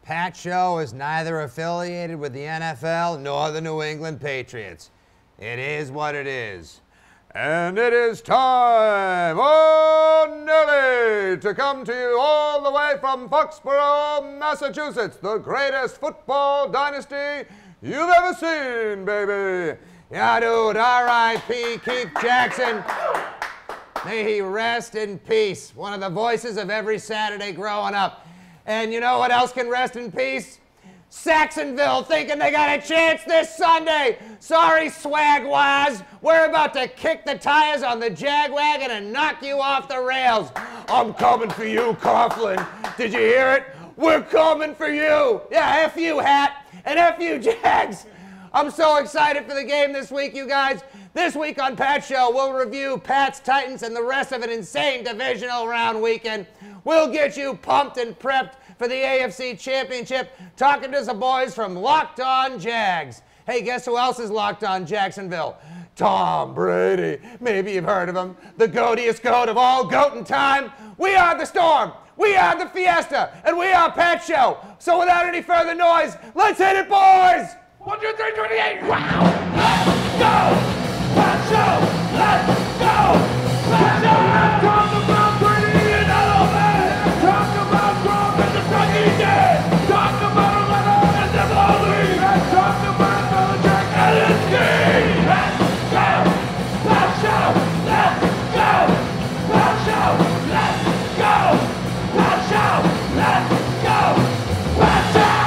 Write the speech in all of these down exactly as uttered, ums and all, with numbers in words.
Pat Show is neither affiliated with the N F L nor the New England Patriots. It is what it is. And it is time, oh Nelly, to come to you all the way from Foxborough, Massachusetts, the greatest football dynasty you've ever seen, baby. Yeah, dude, R I P Keith Jackson. May he rest in peace. One of the voices of every Saturday growing up. And you know what else can rest in peace? Saxonville thinking they got a chance this Sunday. Sorry, Swagwaz. We're about to kick the tires on the Jagwagon and knock you off the rails. I'm coming for you, Coughlin. Did you hear it? We're coming for you. Yeah, F you, Hat, and F you, Jags. I'm so excited for the game this week, you guys. This week on Pat Show, we'll review Pats, Titans, and the rest of an insane divisional round weekend. We'll get you pumped and prepped for the A F C Championship, talking to some boys from Locked On Jags. Hey, guess who else is locked on Jacksonville? Tom Brady. Maybe you've heard of him. The goatiest goat of all goatin' time. We are the Storm. We are the Fiesta. And we are Pat Show. So without any further noise, let's hit it, boys! One, two, three, twenty-eight. Wow! Let's go! Pat Show! Let's go! Pat Show! Talk about Brady and Edelman! Talk about Gronk and the stuff he did! Talk about Leonard and the Bowley! And talk about Belichick and his team! Let's go! Pat Show! Let's go! Pat Show! Let's go! Pat Show! Let's go! Pat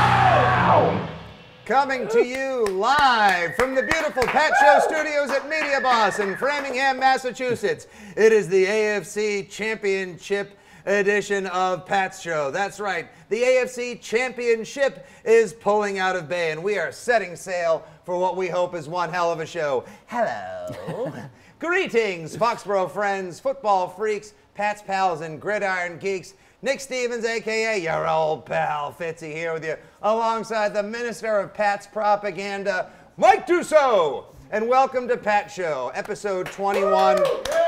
Show! Coming to you live from the beautiful Pat Show studios at Media Boss in Framingham, Massachusetts. It is the A F C Championship edition of Pat's Show. That's right, the A F C Championship is pulling out of bay, and we are setting sail for what we hope is one hell of a show. Hello. Greetings, Foxborough friends, football freaks, Pat's pals, and gridiron geeks. Nick Stevens, a k a your old pal Fitzy, here with you, alongside the Minister of Pat's Propaganda, Mike Dussault. And welcome to Pat Show, episode twenty-one.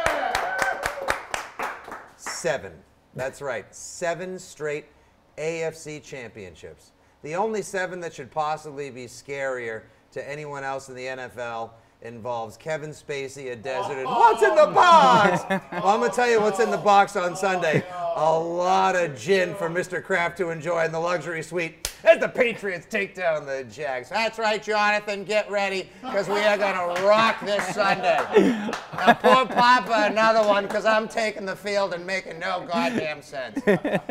Seven. That's right, seven straight A F C championships. The only seven that should possibly be scarier to anyone else in the N F L involves Kevin Spacey, a desert, and what's in the box? Well, I'm going to tell you what's in the box on Sunday. A lot of gin for Mister Kraft to enjoy in the luxury suite as the Patriots take down the Jags. That's right, Jonathan, get ready, because we are going to rock this Sunday. Now, pour Papa another one, because I'm taking the field and making no goddamn sense.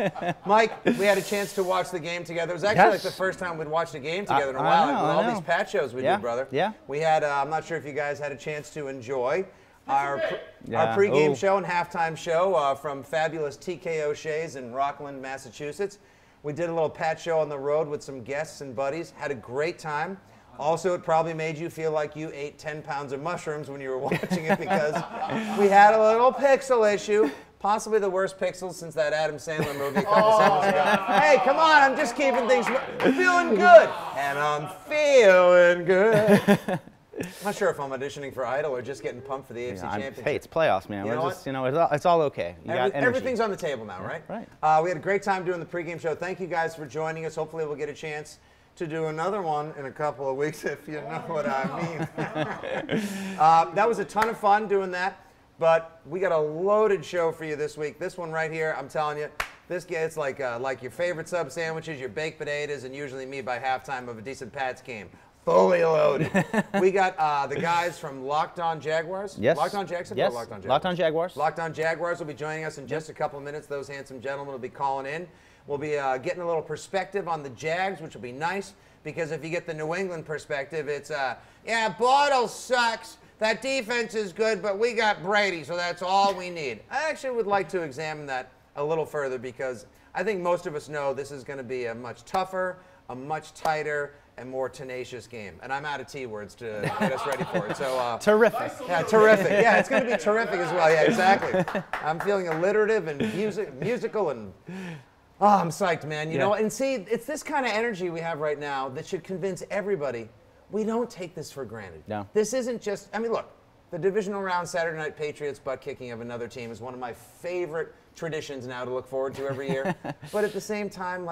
Mike, we had a chance to watch the game together. It was actually Yes. like the first time we'd watched a game together in a I while, know, like with I all know. these Pat shows we Yeah, do, brother. yeah. We had, uh, I'm not sure if you guys had a chance to enjoy our, pre- Yeah. our pregame Ooh. show and halftime show uh, from fabulous T K O'Shea's in Rockland, Massachusetts. We did a little Pat Show on the road with some guests and buddies. Had a great time. Also, it probably made you feel like you ate ten pounds of mushrooms when you were watching it, because we had a little pixel issue. Possibly the worst pixels since that Adam Sandler movie a couple seconds ago. Hey, come on, I'm just keeping things feeling good. And I'm feeling good. I'm not sure if I'm auditioning for Idol or just getting pumped for the A F C Yeah, I'm- Championship. hey, it's playoffs, man. You We're know just, what? you know, it's all, it's all okay. You Every- got energy. everything's on the table now, right? right. Uh, we had a great time doing the pregame show. Thank you guys for joining us. Hopefully we'll get a chance to do another one in a couple of weeks, if you know what I mean. uh, that was a ton of fun doing that, but we got a loaded show for you this week. This one right here, I'm telling you, this gets like uh, like your favorite sub sandwiches, your baked potatoes, and usually me by halftime of a decent Pats game. Fully loaded. We got uh, the guys from Locked On Jaguars. Yes. Locked On Jacksonville Yes. or Locked On Jaguars? Locked On Jaguars. Locked On Jaguars will be joining us in just a couple of minutes. Those handsome gentlemen will be calling in. We'll be uh, getting a little perspective on the Jags, which will be nice, because if you get the New England perspective, it's, uh, yeah, Bortles sucks. That defense is good, but we got Brady, so that's all we need. I actually would like to examine that a little further, because I think most of us know this is going to be a much tougher, a much tighter, and more tenacious game. And I'm out of T words to get us ready for it. So uh, Terrific. yeah, terrific. Yeah, it's going to be terrific as well. Yeah, exactly. I'm feeling alliterative and music, musical, and oh, I'm psyched, man. You Yeah. know, and see, it's this kind of energy we have right now that should convince everybody we don't take this for granted. No. This isn't just. I mean, look, the divisional round Saturday night Patriots butt kicking of another team is one of my favorite traditions now to look forward to every year. But at the same time, like,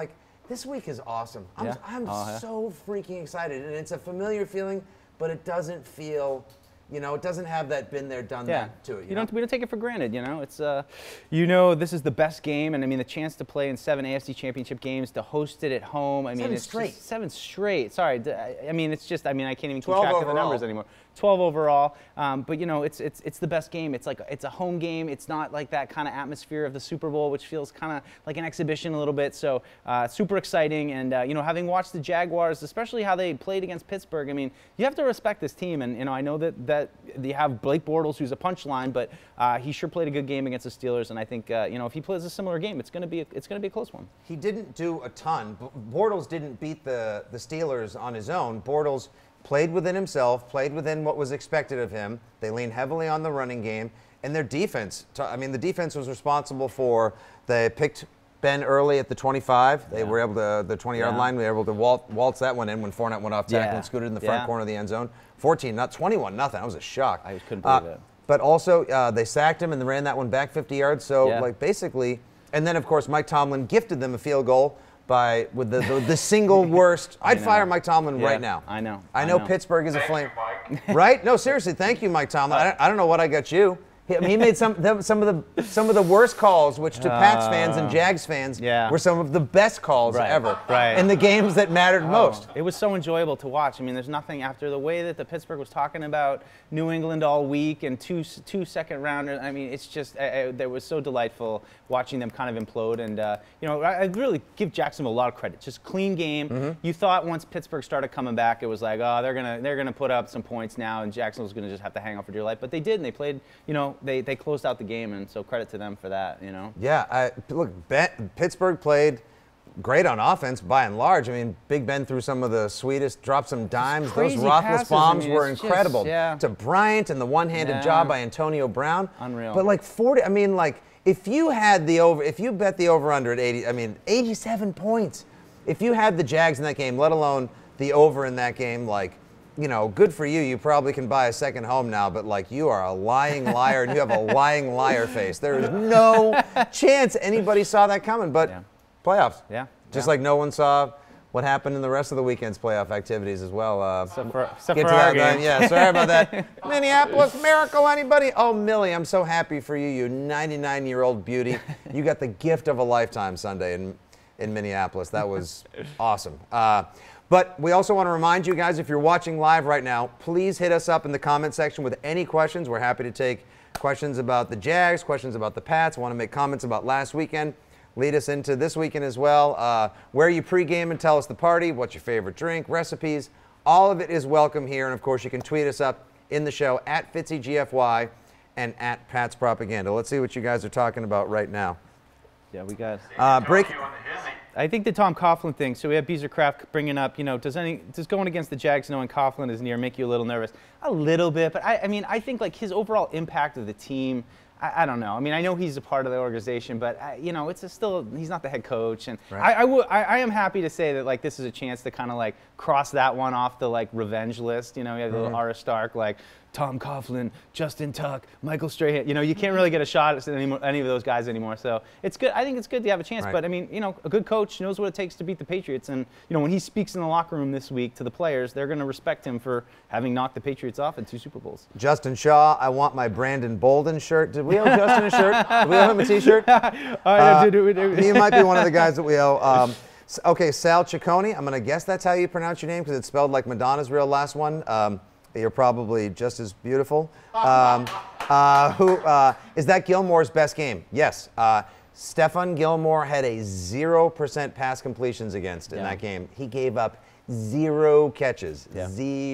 This week is awesome. I'm, Yeah? I'm Oh, yeah. so freaking excited, and it's a familiar feeling, but it doesn't feel, you know, it doesn't have that been there, done Yeah, that to it. You, you know? don't. We don't take it for granted. You know, it's uh, you know, this is the best game, and I mean, the chance to play in seven A F C Championship games, to host it at home. I mean, Seven it's straight. Just seven straight. Sorry, d- I I mean, it's just. I mean, I can't even keep twelve track of the overall. numbers anymore. twelve overall, um, but you know, it's it's it's the best game. It's like it's a home game. It's not like that kind of atmosphere of the Super Bowl, which feels kind of like an exhibition a little bit. So uh, super exciting, and uh, you know, having watched the Jaguars, especially how they played against Pittsburgh. I mean, you have to respect this team, and you know, I know that that you have Blake Bortles, who's a punchline, but uh, he sure played a good game against the Steelers, and I think uh, you know, if he plays a similar game, it's going to be a, it's going to be a close one. He didn't do a ton. B- Bortles didn't beat the, the Steelers on his own. Bortles played within himself, played within what was expected of him. They leaned heavily on the running game. And their defense, t- I mean, the defense was responsible for, they picked Ben early at the twenty-five. They Yeah. were able to, the twenty-yard Yeah. line, they were able to waltz, waltz that one in when Fournette went off tackle Yeah. and scooted in the front Yeah. corner of the end zone. fourteen, not twenty-one, nothing. That was a shock. I just couldn't believe Uh, it. But also, uh, they sacked him and they ran that one back fifty yards. So, Yeah. like, basically, and then, of course, Mike Tomlin gifted them a field goal by with the the, the single worst. I'd know. fire Mike Tomlin Yeah, right now. I know, I I know, know. Pittsburgh is a Thank flame. you, Mike. Right? No, seriously, thank you, Mike Tomlin. I don't, I don't know what I got you. He, I mean, he made some them- some of the some of the worst calls, which to Pats fans and Jags fans yeah. were some of the best calls Right, ever right. in the games that mattered most. It was so enjoyable to watch. I mean, there's nothing after the way that the Pittsburgh was talking about New England all week and two two second rounders. I mean, it's just uh, it was so delightful watching them kind of implode. And uh, you know, I, I really give Jacksonville a lot of credit. Just clean game. Mm-hmm. You thought once Pittsburgh started coming back, it was like, oh, they're gonna they're gonna put up some points now, and Jacksonville's gonna just have to hang on for dear life. But they did, and they played. You know, they they closed out the game, and so credit to them for that. You know. Yeah, I, look, ben, Pittsburgh played great on offense by and large. I mean, Big Ben threw some of the sweetest, dropped some dimes. Those crazy Roethlis passes. bombs I mean, were it's just- incredible. yeah. To Bryant and the one-handed Yeah. job by Antonio Brown. Unreal. But like forty, I mean, like if you had the over, if you bet the over/under at eighty, I mean, eighty-seven points. If you had the Jags in that game, let alone the over in that game, like, you know, good for you. You probably can buy a second home now, but like you are a lying liar and you have a lying liar face. There is no chance anybody saw that coming. But Yeah. playoffs. Yeah. Just Yeah. like no one saw what happened in the rest of the weekend's playoff activities as well. Uh, Except for, except get for to our that then. game. Yeah, sorry about that. Minneapolis Miracle, anybody? Oh, Millie, I'm so happy for you, you ninety-nine-year-old beauty. You got the gift of a lifetime Sunday in, in Minneapolis. That was awesome. Uh, but we also want to remind you guys, if you're watching live right now, please hit us up in the comment section with any questions. We're happy to take questions about the Jags, questions about the Pats, want to make comments about last weekend. Lead us into this weekend as well. Uh, where you pregame and tell us the party, what's your favorite drink, recipes. All of it is welcome here. And, of course, you can tweet us up in the show at FitzyGFY and at Pats Propaganda. Let's see what you guys are talking about right now. Yeah, we got. Uh, break. You on the hizzy. I think the Tom Coughlin thing. So we have Beezercraft bringing up, you know, does any does going against the Jags knowing Coughlin is near make you a little nervous? A little bit, but I, I mean, I think like his overall impact of the team. I, I don't know. I mean, I know he's a part of the organization, but I, you know, it's a still he's not the head coach, and Right. I, I, w- I, I am happy to say that like this is a chance to kind of like cross that one off the like revenge list. You know, you have the little Arya Stark like Tom Coughlin, Justin Tuck, Michael Strahan. You know, you can't really get a shot at any, any of those guys anymore. So it's good. I think it's good to have a chance. Right. But I mean, you know, a good coach knows what it takes to beat the Patriots, and you know, when he speaks in the locker room this week to the players, they're going to respect him for having knocked the Patriots off in two Super Bowls. Justin Shaw, I want my Brandon Bolden shirt. Did we owe Justin a shirt? Did we owe him a T-shirt? Uh, he might be one of the guys that we owe. Um, s- okay, Sal Ciccone. I'm going to guess that's how you pronounce your name because it's spelled like Madonna's real last one. Um, you're probably just as beautiful. Um, uh, who uh, is that Gilmore's best game? Yes. Uh, Stephon Gilmore had a zero percent pass completions against in Yeah. that game. He gave up zero catches. Yeah.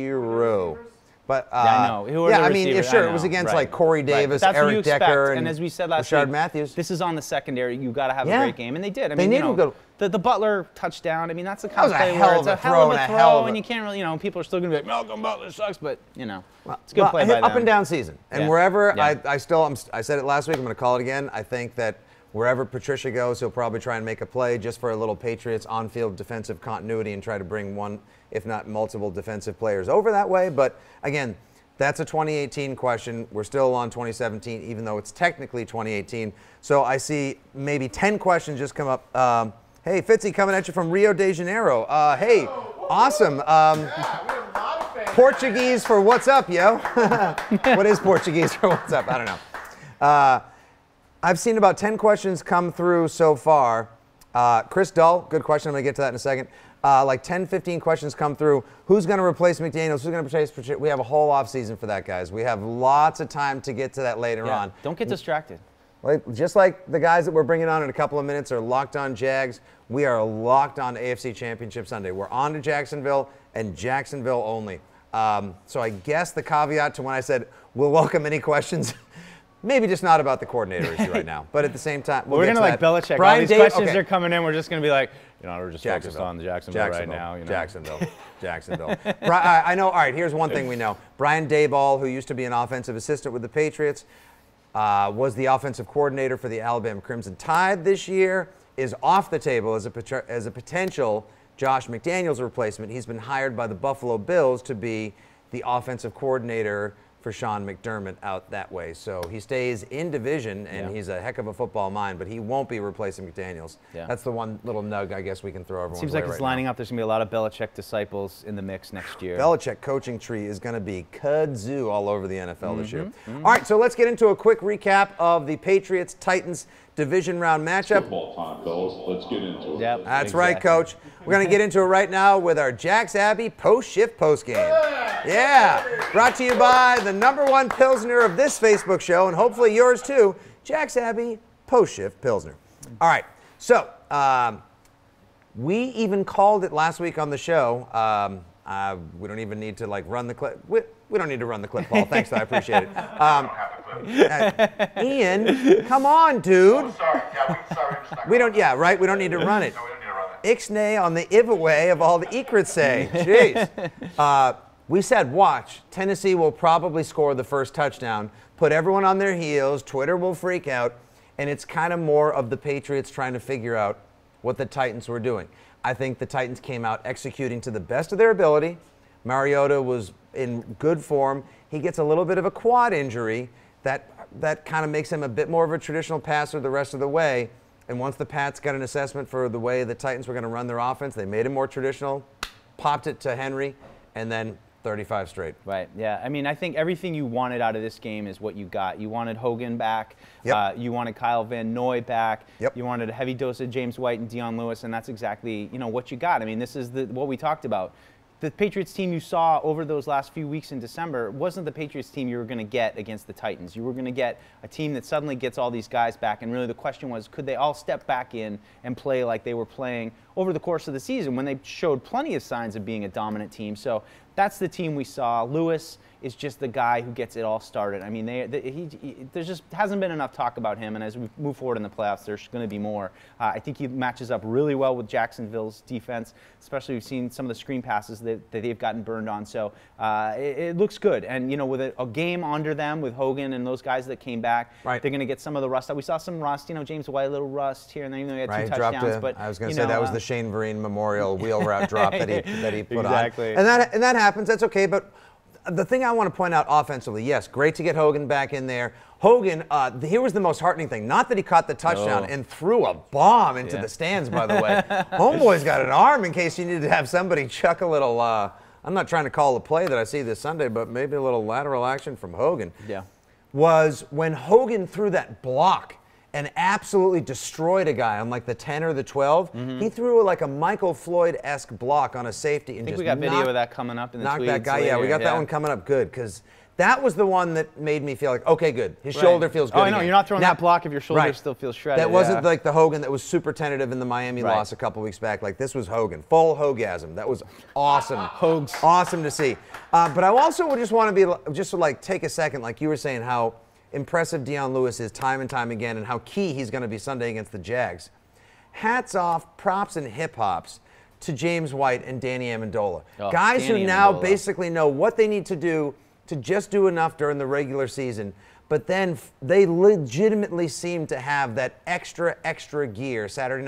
Zero. But, uh, Yeah, I know. Who are yeah, the I mean, yeah, receivers? sure, I it was know. against Right. like Corey Right. But Davis, that's what you Eric expect. Decker, and, and, as we said last Rashard week, Matthews. this is on the secondary. You got to have Yeah. a great game, and they did. I They mean, you need know, to go- the, the Butler touchdown. I mean, that's the That kind was of a play hell where of it's a a hell throw of and a a throw, hell of and a- you can't really, you know, people are still going to be like, Malcolm Butler sucks, but you know, it's a good Well, play by up them. and down season, and Yeah. wherever Yeah. I, I still, I'm, I said it last week. I'm going to call it again. I think that wherever Patricia goes, he'll probably try and make a play just for a little Patriots on-field defensive continuity and try to bring one, if not multiple, defensive players over that way. But again, that's a twenty eighteen question. We're still on twenty seventeen, even though it's technically twenty eighteen. So I see maybe ten questions just come up. Um, Hey, Fitzy, coming at you from Rio de Janeiro. Uh, hey, awesome. Um, Portuguese for what's up, yo? What is Portuguese for what's up? I don't know. Uh, I've seen about ten questions come through so far. Uh, Chris Dull, good question. I'm going to get to that in a second. Uh, like ten, fifteen questions come through. Who's going to replace McDaniels? Who's going to replace? We have a whole offseason for that, guys. We have lots of time to get to that later yeah, on. Don't get distracted. Like, just like the guys that we're bringing on in a couple of minutes are locked on Jags, we are locked on A F C Championship Sunday. We're on to Jacksonville and Jacksonville only. Um, so I guess the caveat to when I said we'll welcome any questions, maybe just not about the coordinator issue right now. But at the same time, we'll we're get gonna to like that. Belichick. Brian All these Dave, questions okay. are coming in. We're just gonna be like, you know, we're just focused on the Jacksonville, Jacksonville right now. You know? Jacksonville. Jacksonville. Bri- I, I know. All right. Here's one thing we know. Brian Daboll, who used to be an offensive assistant with the Patriots, uh, was the offensive coordinator for the Alabama Crimson Tide this year. Is off the table as a pot- as a potential Josh McDaniels replacement. He's been hired by the Buffalo Bills to be the offensive coordinator for Sean McDermott out that way. So he stays in division, and Yeah. he's a heck of a football mind, but he won't be replacing McDaniels. Yeah. That's the one little nug I guess we can throw everyone. Seems like it's right lining now. up. There's going to be a lot of Belichick disciples in the mix next year. Belichick coaching tree is going to be kudzu all over the N F L Mm-hmm, this year. Mm-hmm. All right, so let's get into a quick recap of the Patriots-Titans division round matchup. Football time, fellas. Let's get into it. Yep. That's Exactly. right, Coach. We're going to get into it right now with our Jax Abbey post-shift post-game. Yeah. Brought to you by the number one Pilsner of this Facebook show, and hopefully yours too, Jax Abbey post-shift Pilsner. All right. So um, we even called it last week on the show. Um, uh, we don't even need to like run the clip. We, we don't need to run the clip, Paul. Thanks, though. I appreciate it. Um, uh, Ian, come on, dude. Oh, sorry. Yeah, we, sorry, I'm stuck. We don't, yeah, right? We don't need to run it. No, we don't need to run it. Ixnay on the giveaway of all the Ekrits say. Jeez. Uh, we said, watch, Tennessee will probably score the first touchdown, put everyone on their heels, Twitter will freak out, and it's kind of more of the Patriots trying to figure out what the Titans were doing. I think the Titans came out executing to the best of their ability. Mariota was in good form. He gets a little bit of a quad injury. That, that kind of makes him a bit more of a traditional passer the rest of the way. And once the Pats got an assessment for the way the Titans were going to run their offense, they made him more traditional, popped it to Henry, and then thirty-five straight. Right, yeah. I mean, I think everything you wanted out of this game is what you got. You wanted Hogan back. Yep. Uh, you wanted Kyle Van Noy back. Yep. You wanted a heavy dose of James White and Dion Lewis, and that's exactly, you know, what you got. I mean, this is the, what we talked about. The Patriots team you saw over those last few weeks in December wasn't the Patriots team you were going to get against the Titans. You were going to get a team that suddenly gets all these guys back, and really the question was, could they all step back in and play like they were playing over the course of the season when they showed plenty of signs of being a dominant team? So that's the team we saw. Lewis is just the guy who gets it all started. I mean, they, they, he, he, there's just hasn't been enough talk about him, and as we move forward in the playoffs, there's going to be more. Uh, I think he matches up really well with Jacksonville's defense, especially we've seen some of the screen passes that, that they've gotten burned on. So uh, it, it looks good, and you know, with a, a game under them with Hogan and those guys that came back, right. they're going to get some of the rust. We saw some rust, you know, James White, a little rust here and there, even though he had Right, two dropped touchdowns. a, but I was going to you say know, that was uh, the Shane Vereen Memorial wheel route drop that he that he put Exactly. on, and that and that happens. That's okay, but the thing I want to point out offensively, yes, great to get Hogan back in there. Hogan, uh, here was the most heartening thing. Not that he caught the touchdown No. and threw a bomb into Yeah. the stands, by the way. Homeboy's got an arm in case you needed to have somebody chuck a little, uh, I'm not trying to call a play that I see this Sunday, but maybe a little lateral action from Hogan. Yeah. Was when Hogan threw that block and absolutely destroyed a guy on like the ten or the twelve. Mm-hmm. He threw like a Michael Floyd-esque block on a safety and I think just we got video knocked- of that coming up in the knocked tweets that guy. Yeah, we later, got that yeah. one coming up good because that was the one that made me feel like, okay, good. His Right. shoulder feels good. Oh, I know. again. You're not throwing Now- that block if your shoulder right. still feels shredded. That wasn't yeah. like the Hogan that was super tentative in the Miami Right. loss a couple weeks back. Like this was Hogan, full Hogasm. That was awesome. Hogs. Awesome to see. Uh, but I also would just want to be just to like take a second, like you were saying, how impressive Dion Lewis is time and time again, and how key he's going to be Sunday against the Jags. Hats off, props and hip hops to James White and Danny Amendola. Oh, Guys Danny who now Amendola. basically know what they need to do to just do enough during the regular season, but then f- they legitimately seem to have that extra, extra gear Saturday night.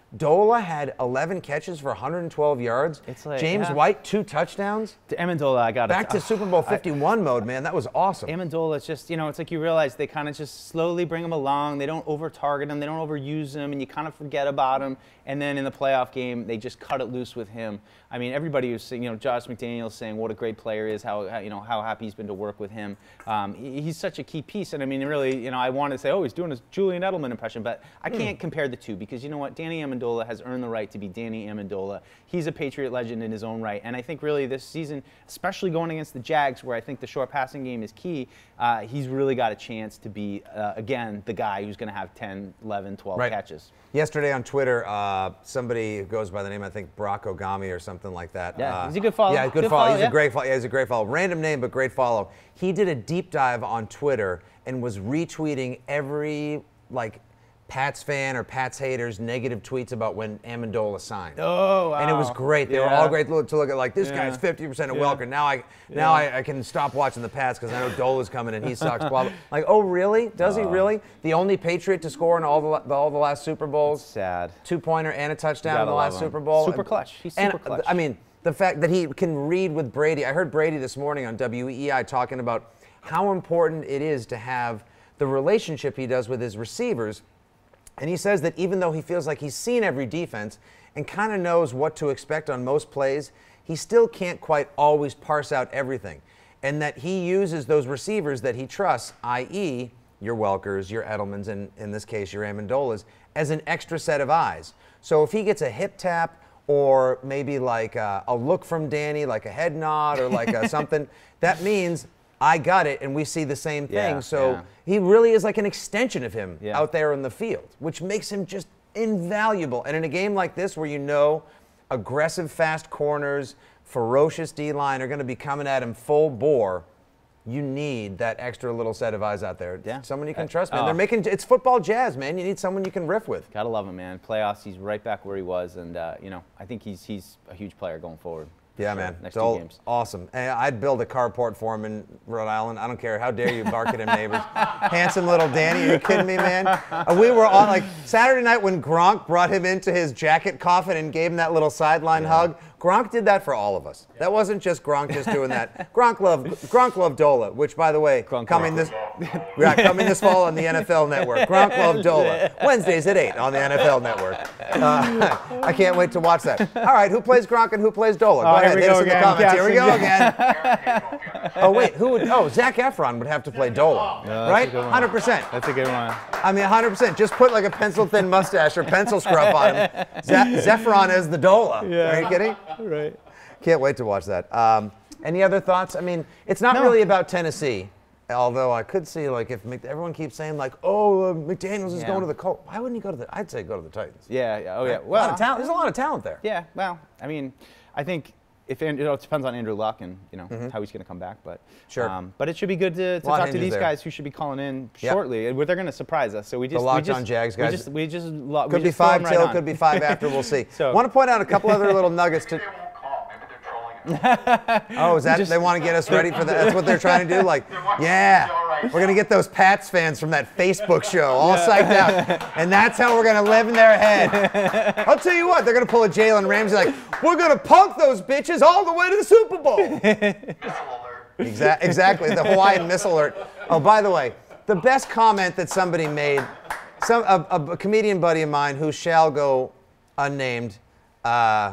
Dola had eleven catches for one hundred twelve yards. It's like, James yeah. White, two touchdowns. To Amendola, I got Back to Super Bowl fifty-one mode, man. That was awesome. Amendola, it's just, you know, it's like you realize they kind of just slowly bring him along. They don't over-target him. They don't overuse him, and you kind of forget about him. And then in the playoff game, they just cut it loose with him. I mean, everybody was saying, you know, Josh McDaniels saying what a great player he is, how, how you know, how happy he's been to work with him. Um, he, he's such a key piece. And I mean, really, you know, I wanted to say, oh, he's doing his Julian Edelman impression, but I can't mm. compare the two because, you know what, Danny Amendola has earned the right to be Danny Amendola. He's a Patriot legend in his own right. And I think really this season, especially going against the Jags, where I think the short passing game is key, uh, he's really got a chance to be, uh, again, the guy who's going to have ten, eleven, twelve right. catches. Yesterday on Twitter, uh, somebody who goes by the name, I think, Barack Ogami or something like that. Yeah, uh, he's a good follow. Yeah, good, good follow. follow. He's yeah. a great follow. Yeah, he's a great follow. Random name, but great follow. He did a deep dive on Twitter and was retweeting every, like, Pats fan or Pats haters negative tweets about when Amendola signed. Oh, wow. And it was great. They yeah. were all great to look, to look at. Like, this yeah. guy's fifty percent of yeah. Welker. Now I now yeah. I, I can stop watching the Pats because I know Dola's coming and he sucks. Blah, blah. Like, oh, really? Does oh. he really? The only Patriot to score in all the, the all the last Super Bowls. That's sad. Two-pointer and a touchdown in the last him. Super Bowl. Super clutch. He's and, super clutch. I mean, the fact that he can read with Brady. I heard Brady this morning on W E I talking about how important it is to have the relationship he does with his receivers. And he says that even though he feels like he's seen every defense and kind of knows what to expect on most plays, he still can't quite always parse out everything. And that he uses those receivers that he trusts, that is your Welkers, your Edelmans, and in this case your Amendolas, as an extra set of eyes. So if he gets a hip tap or maybe like a, a look from Danny, like a head nod or like a something, that means I got it, and we see the same thing. Yeah, so yeah. he really is like an extension of him yeah. out there in the field, which makes him just invaluable. And in a game like this where you know aggressive fast corners, ferocious D-line are going to be coming at him full bore, you need that extra little set of eyes out there. Yeah. Someone you can Uh, trust, man. oh. They're making it's football jazz, man. You need someone you can riff with. Gotta love him, man. Playoffs, he's right back where he was, and uh, you know, I think he's he's a huge player going forward. Yeah, Sure. man. Next Dole, two games. Awesome. And I'd build a carport for him in Rhode Island. I don't care. How dare you bark at him, neighbors? Handsome little Danny. Are you kidding me, man? Uh, we were on, like, Saturday night when Gronk brought him into his jacket coffin and gave him that little sideline Yeah. hug. Gronk did that for all of us. That wasn't just Gronk just doing that. Gronk loved Gronk loved Dola, which, by the way, Gronk coming loved this yeah, coming this fall on the N F L Network. Gronk loved Dola. Wednesdays at eight on the N F L Network. Uh, I can't wait to watch that. All right, who plays Gronk and who plays Dola? Go Oh, ahead, here we hit go us in the again. comments. Here we go Guessing. again. Oh wait, who would? Oh, Zac Efron would have to play Dola, Yeah, that's a right? good one. one hundred percent. That's a good one. I mean, one hundred percent. Just put like a pencil-thin mustache or pencil scrub on him. Ze- Zefron as the Dola. Yeah. Are you kidding? Right. Can't wait to watch that. Um, any other thoughts? I mean, it's not No. really about Tennessee, although I could see, like, if Mc, everyone keeps saying, like, oh, uh, McDaniels is Yeah. going to the Colts. Why wouldn't he go to the? I'd say go to the Titans. Yeah. yeah. Oh yeah. Right? Well, a lot of talent. There's a lot of talent there. Yeah. Well, I mean, I think if it depends on Andrew Luck and you know how he's going to come back, but Sure. Um, but it should be good to, to Lot of talk to hinges these there. guys who should be calling in Yep. shortly. They're going to surprise us. So we just Locked we just, On Jags we guys. just we just lo- we Could be just throw five them right till, on. could be five after. We'll see. So- Want to point out a couple other little nuggets to. Maybe they won't call. Maybe they're trolling us. Oh, is that Just- they want to get us ready for that? That's what they're trying to do. Like, yeah, we're gonna get those Pats fans from that Facebook show all psyched out, and that's how we're gonna live in their head. I'll tell you what, they're gonna pull a Jalen Ramsey like, we're gonna punk those bitches all the way to the Super Bowl. Missile alert. Exa- exactly, the Hawaiian missile alert. Oh, by the way, the best comment that somebody made, some a, a, a comedian buddy of mine who shall go unnamed. Uh,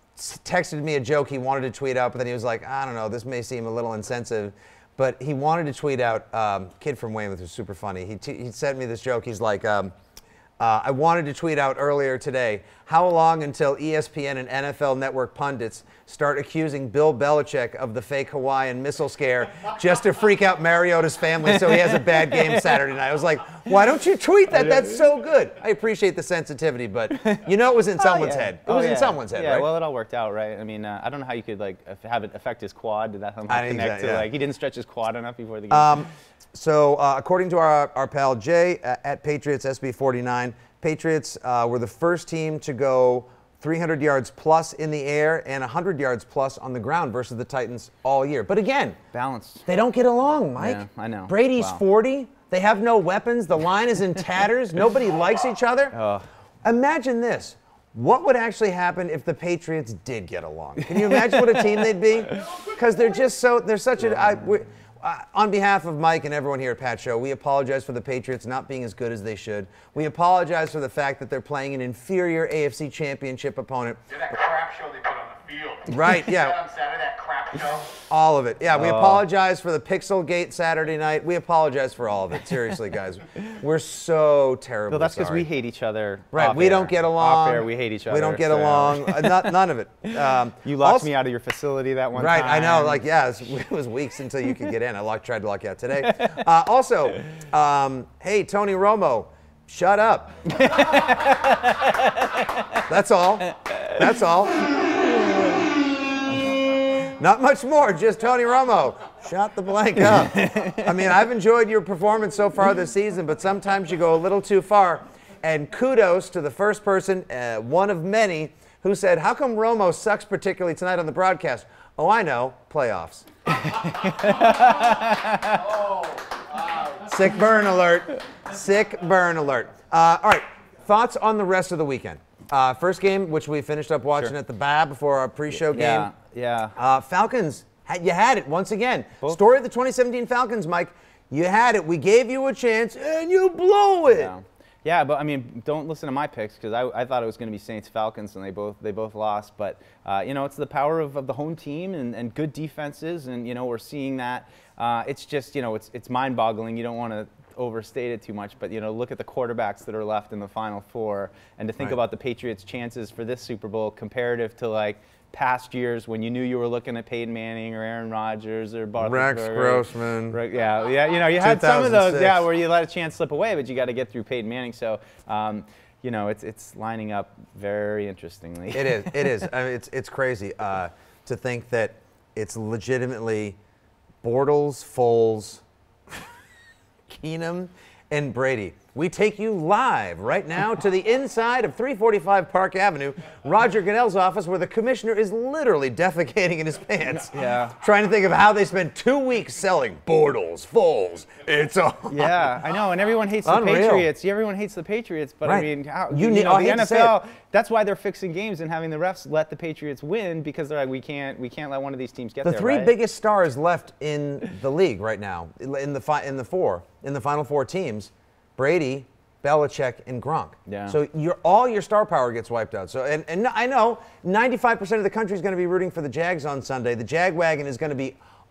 texted me a joke he wanted to tweet out, but then he was like, I don't know, this may seem a little insensitive, but he wanted to tweet out, um, kid from Weymouth who's super funny. He, t- he sent me this joke. He's like, um, uh, I wanted to tweet out earlier today, how long until E S P N and N F L Network pundits start accusing Bill Belichick of the fake Hawaiian missile scare just to freak out Mariota's family so he has a bad game Saturday night? I was like, why don't you tweet that? That's so good. I appreciate the sensitivity, but you know it was in someone's Oh, yeah. head. It Oh, was yeah. in someone's head, yeah, right? well, it all worked out, right? I mean, uh, I don't know how you could like aff- have it affect his quad. Did that somehow I think connect that- to yeah. like he didn't stretch his quad enough before the game? Um, so uh, according to our, our pal Jay uh, at Patriots S B forty-nine, Patriots uh, were the first team to go three hundred yards plus in the air and one hundred yards plus on the ground versus the Titans all year. But again, Balanced. they don't get along, Mike. Yeah, I know. Brady's Wow. forty. They have no weapons. The line is in tatters. Nobody likes each other. Oh. Imagine this. what would actually happen if the Patriots did get along? Can you imagine what a team they'd be? Because they're just so, they're such a, I, we, uh, on behalf of Mike and everyone here at Pat Show, we apologize for the Patriots not being as good as they should. We apologize for the fact that they're playing an inferior A F C Championship opponent. Yeah, that crap show they put on the field. Right, yeah. On Saturday, that crap show. All of it. Yeah, we apologize for the Pixelgate Saturday night. We apologize for all of it. Seriously, guys. We're so terribly Well, that's because sorry. we hate each other. Right, off we air. don't get along. Off air, we hate each other. We don't get so- along. Uh, not, none of it. Um, You locked also- me out of your facility that one Right, time. I know. Like, yeah, it was, it was weeks until you could get in. I locked, tried to lock you out today. Uh, also, um, hey, Tony Romo, shut up. That's all. That's all. Not much more, just Tony Romo. Shut the blank up. I mean, I've enjoyed your performance so far this season, but sometimes you go a little too far. And kudos to the first person, uh, one of many, who said, how come Romo sucks particularly tonight on the broadcast? Oh, I know, playoffs. Sick burn alert. Sick burn alert. Uh, all right, thoughts on the rest of the weekend. Uh, first game, which we finished up watching Sure. at the B A B before our pre-show game. Yeah, yeah. Uh, Falcons, had- you had it once again. Both- Story of the twenty seventeen Falcons, Mike. You had it. We gave you a chance, and you blew it. Yeah. Yeah, but I mean, don't listen to my picks because I, I thought it was going to be Saints Falcons and they both they both lost. But uh, you know, it's the power of, of the home team and, and good defenses, and you know we're seeing that. Uh, it's just you know it's it's mind-boggling. You don't want to overstate it too much, but you know look at the quarterbacks that are left in the Final Four, and to think Right. about the Patriots' chances for this Super Bowl comparative to like past years when you knew you were looking at Peyton Manning or Aaron Rodgers or Rex Roethlisberger. Grossman. Right, yeah, yeah, you know, you had some of those, two thousand six. yeah, where you let a chance slip away, but you got to get through Peyton Manning. So, um, you know, it's it's lining up very interestingly. It is. It is. I mean, it's it's crazy uh, to think that it's legitimately Bortles, Foles, Keenum, and Brady. We take you live right now to the inside of three forty-five Park Avenue, Roger Goodell's office, where the commissioner is literally defecating in his pants. Yeah. Trying to think of how they spent two weeks selling Bortles, Foles. It's all. Yeah, I know, and everyone hates Unreal. the Patriots. Yeah, everyone hates the Patriots, but Right. I mean, how, You you, need- know, I the hate to say N F L. it. That's why they're fixing games and having the refs let the Patriots win because they're like, we can't, we can't let one of these teams get The there. three right? biggest stars left in the league right now, in the fi- in the four, in the final four teams, Brady, Belichick, and Gronk. Yeah. So your all your star power gets wiped out. So and, and I know ninety-five percent of the country is going to be rooting for the Jags on Sunday. The Jag wagon is going to be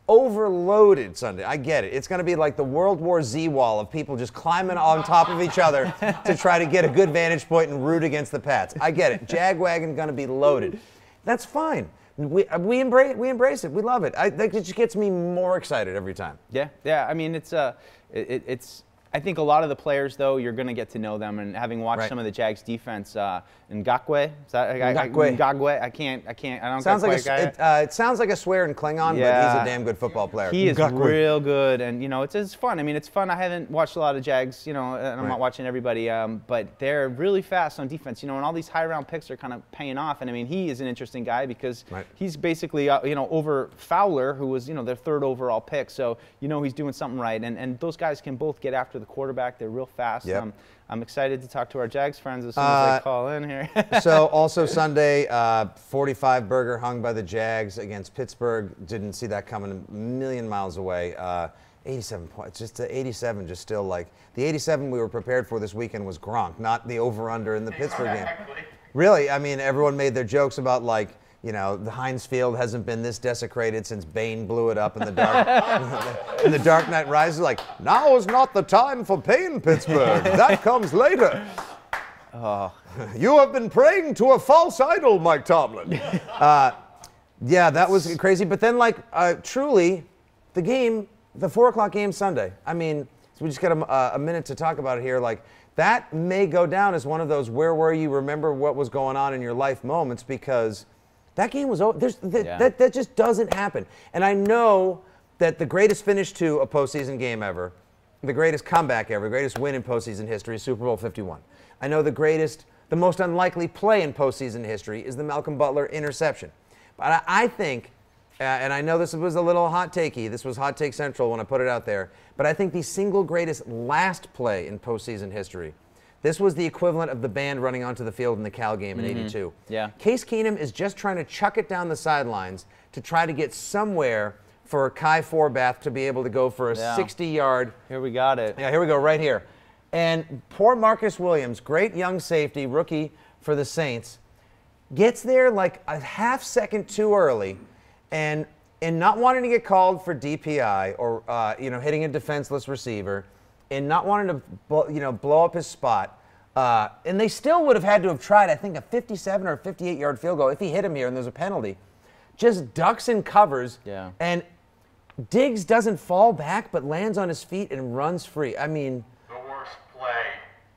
overloaded Sunday. I get it. It's going to be like the World War Z wall of people just climbing on top of each other to try to get a good vantage point and root against the Pats. I get it. Jag wagon going to be loaded. That's fine. We we embrace we embrace it. We love it. I think it just gets me more excited every time. Yeah, yeah. I mean, it's uh, it, it- it's. I think a lot of the players, though, you're going to get to know them, and having watched Right. some of the Jags defense, uh, Ngakwe, is that I, I, Ngakwe. Ngakwe, I can't, I can't, I don't. Sounds like a, quite s- it, uh, it sounds like a swear in Klingon, but he's Yeah. a damn good football player. He is Ngakwe. real good, and you know it's, it's fun. I mean, it's fun. I haven't watched a lot of Jags, you know, and I'm Right. not watching everybody, um, but they're really fast on defense, you know, and all these high round picks are kind of paying off. And I mean, he is an interesting guy because Right. he's basically, uh, you know, over Fowler, who was, you know, their third overall pick. So you know he's doing something right, and and those guys can both get after the quarterback. They're real fast. Yep. Um, I'm excited to talk to our Jags friends as soon Uh, as they call in here. So also Sunday, uh, forty-five burger hung by the Jags against Pittsburgh. Didn't see that coming a million miles away. Uh, eighty-seven points, just uh, eighty-seven, just still like the eighty-seven we were prepared for this weekend was Gronk, not the over/under in the Pittsburgh game. Exactly. Really, I mean, everyone made their jokes about like, you know, the Heinz Field hasn't been this desecrated since Bane blew it up in the dark. in the Dark Knight Rises, like now is not the time for pain, Pittsburgh. That comes later. You have been praying to a false idol, Mike Tomlin. Uh, yeah, that was crazy. But then, like, uh, truly, the game, the four o'clock game Sunday. I mean, so we just got a, a minute to talk about it here. Like, that may go down as one of those where were you, remember what was going on in your life moments, because that game was over. There's, that, Yeah. that, that just doesn't happen. And I know that the greatest finish to a postseason game ever, the greatest comeback ever, the greatest win in postseason history is Super Bowl fifty-one. I know the greatest, the most unlikely play in postseason history is the Malcolm Butler interception. But I, I think, uh, and I know this was a little hot takey, this was hot take central when I put it out there, but I think the single greatest last play in postseason history, This was the equivalent of the band running onto the field in the Cal game in eighty-two. Yeah. Case Keenum is just trying to chuck it down the sidelines to try to get somewhere for Kai Forbath to be able to go for a Yeah. sixty-yard. Here we got it. Yeah, here we go, right here. And poor Marcus Williams, great young safety, rookie for the Saints, gets there like a half second too early, and in not wanting to get called for D P I or uh, you know, hitting a defenseless receiver, and not wanting to bl- you know, blow up his spot, uh, and they still would have had to have tried, I think, a fifty-seven or a fifty-eight yard field goal if he hit him here and there's a penalty. Just ducks and covers, Yeah. and Diggs doesn't fall back but lands on his feet and runs free. I mean, The worst play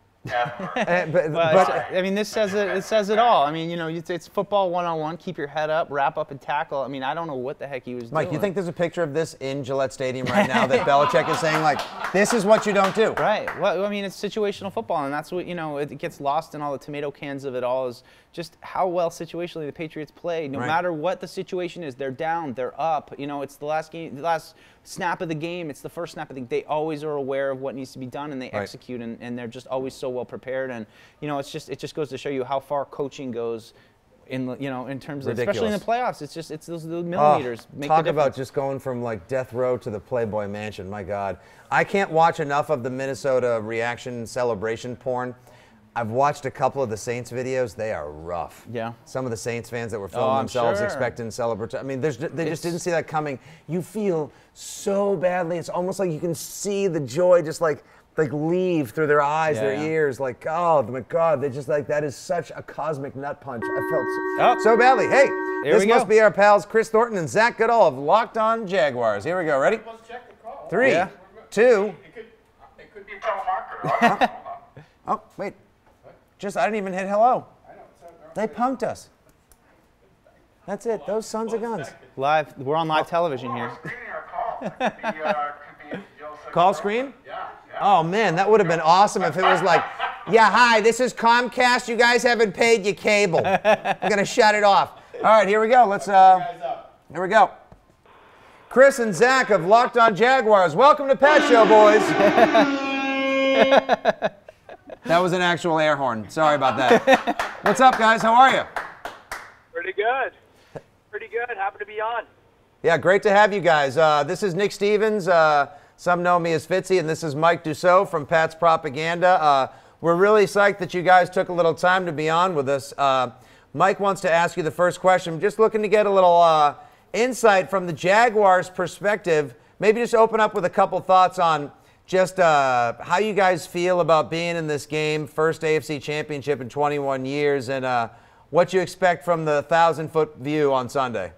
ever. uh, but, Well, but it's- I mean, this says it. It says it all. I mean, you know, it's, it's football one-on-one. Keep your head up, wrap up, and tackle. I mean, I don't know what the heck he was Mike, doing. you think there's a picture of this in Gillette Stadium right now that Belichick is saying, like, this is what you don't do? Right. Well, I mean, it's situational football, and that's what, you know, it gets lost in all the tomato cans of it all, is just how well situationally the Patriots play. No Right. matter what the situation is, they're down, they're up. You know, it's the last game, the last snap of the game, it's the first snap of the game. They always are aware of what needs to be done, and they Right. execute, and, and they're just always so well prepared. And, you know, it's just, it just goes to show you how far coaching goes in, the- you know, in terms of, especially in the playoffs. It's just, it's those the Oh, millimeters make talk the about difference. just going from, like, death row to the Playboy Mansion. My God. I can't watch enough of the Minnesota reaction celebration porn. I've watched a couple of the Saints videos. They are rough. Yeah. Some of the Saints fans that were filming I'm themselves sure. expecting celebratory. I mean, there's, they It's- just didn't see that coming. You feel so badly. It's almost like you can see the joy just like like leave through their eyes, Yeah, their yeah. ears. Like, oh my God, they just like that is such a cosmic nut punch. I felt Oh. so, so badly. Hey, Here this we must go. be our pals Chris Thornton and Zach Goodall of Locked On Jaguars. Here we go. Ready? Let's check the call. Three, Yeah. two. It could, it could be a telemarketer. Hold on. Oh, wait. Just I didn't even hit hello. They punked us. That's it. Those sons of guns. Live, we're on live television here. Screening our call. Could be, uh, could be Joe Sacco. Call screen? Yeah, yeah. Oh man, that would have been awesome if it was like, yeah, hi, this is Comcast. You guys haven't paid your cable. I'm gonna shut it off. All right, here we go. Let's uh, here we go. Chris and Zach of Locked On Jaguars. Welcome to Pat Show, boys. That was an actual air horn. Sorry about that. What's up, guys? How are you? Pretty good. Pretty good. Happy to be on. Yeah, great to have you guys. Uh, this is Nick Stevens. Uh, some know me as Fitzy, and this is Mike Dussault from Pat's Propaganda. Uh, we're really psyched that you guys took a little time to be on with us. Uh, Mike wants to ask you the first question. Just looking to get a little uh, insight from the Jaguars' perspective. Maybe just open up with a couple thoughts on just uh, how you guys feel about being in this game, first A F C Championship in twenty-one years, and uh, what you expect from the thousand-foot view on Sunday.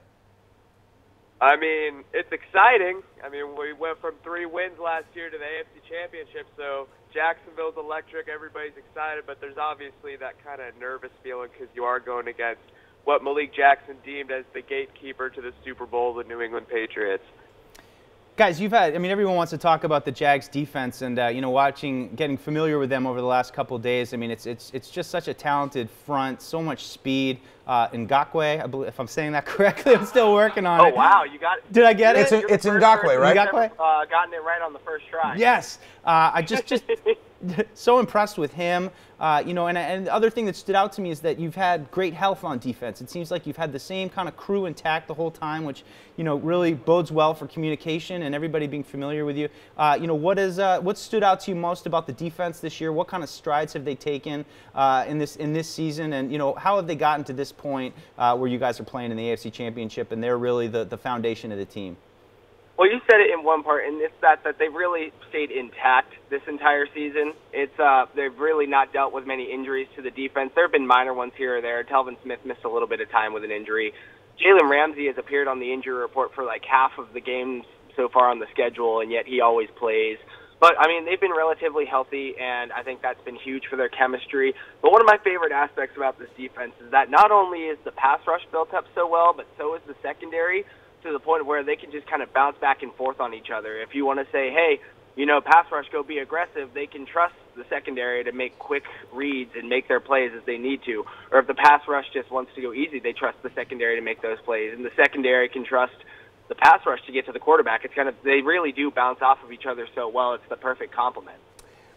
I mean, it's exciting. I mean, we went from three wins last year to the A F C Championship, so Jacksonville's electric. Everybody's excited, but there's obviously that kind of nervous feeling because you are going against what Malik Jackson deemed as the gatekeeper to the Super Bowl, the New England Patriots. Guys, you've had, I mean, everyone wants to talk about the Jags defense and, uh, you know, watching, getting familiar with them over the last couple of days. I mean, it's it's it's just such a talented front, so much speed. Uh, Ngakoue, I believe, if I'm saying that correctly, I'm still working on Oh, it. wow. You got it. Did I get It's it? a- it's Ngakoue, right? Ngakoue? Uh, gotten it right on the first try. Yes. Uh, I just, just so impressed with him. Uh, you know, and, and the other thing that stood out to me is that you've had great health on defense. It seems like you've had the same kind of crew intact the whole time, which, you know, really bodes well for communication and everybody being familiar with you. Uh, you know, what is uh, what stood out to you most about the defense this year? What kind of strides have they taken uh, in this in this season? And, you know, how have they gotten to this point uh, where you guys are playing in the A F C Championship and they're really the, the foundation of the team? Well, you said it in one part, and it's that that they've really stayed intact this entire season. It's uh, they've really not dealt with many injuries to the defense. There have been minor ones here or there. Telvin Smith missed a little bit of time with an injury. Jalen Ramsey has appeared on the injury report for like half of the games so far on the schedule, and yet he always plays. But, I mean, they've been relatively healthy, and I think that's been huge for their chemistry. But one of my favorite aspects about this defense is that not only is the pass rush built up so well, but so is the secondary, to the point where they can just kind of bounce back and forth on each other. If you want to say, hey, you know, pass rush, go be aggressive, they can trust the secondary to make quick reads and make their plays as they need to. Or if the pass rush just wants to go easy, they trust the secondary to make those plays. And the secondary can trust the pass rush to get to the quarterback. It's kind of, they really do bounce off of each other so well. It's the perfect complement.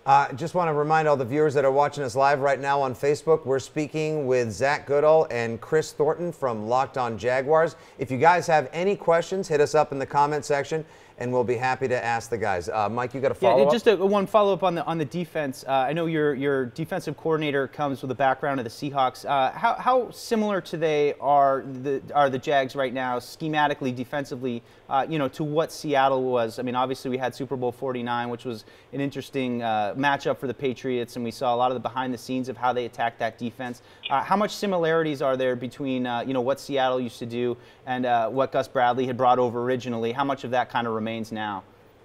Uh, just want to remind all the viewers that are watching us live right now on Facebook, we're speaking with Zach Goodall and Chris Thornton from Locked On Jaguars. If you guys have any questions, hit us up in the comment section, and we'll be happy to ask the guys. Uh, Mike, you got a follow-up? Yeah, just a, one follow-up on the on the defense. Uh, I know your your defensive coordinator comes with a background of the Seahawks. Uh, how how similar to they are the are the Jags right now, schematically, defensively, uh, you know, to what Seattle was? I mean, obviously we had Super Bowl forty-nine, which was an interesting uh, matchup for the Patriots, and we saw a lot of the behind the scenes of how they attacked that defense. Uh, how much similarities are there between uh, you know what Seattle used to do and uh, what Gus Bradley had brought over originally? How much of that kind of remains now?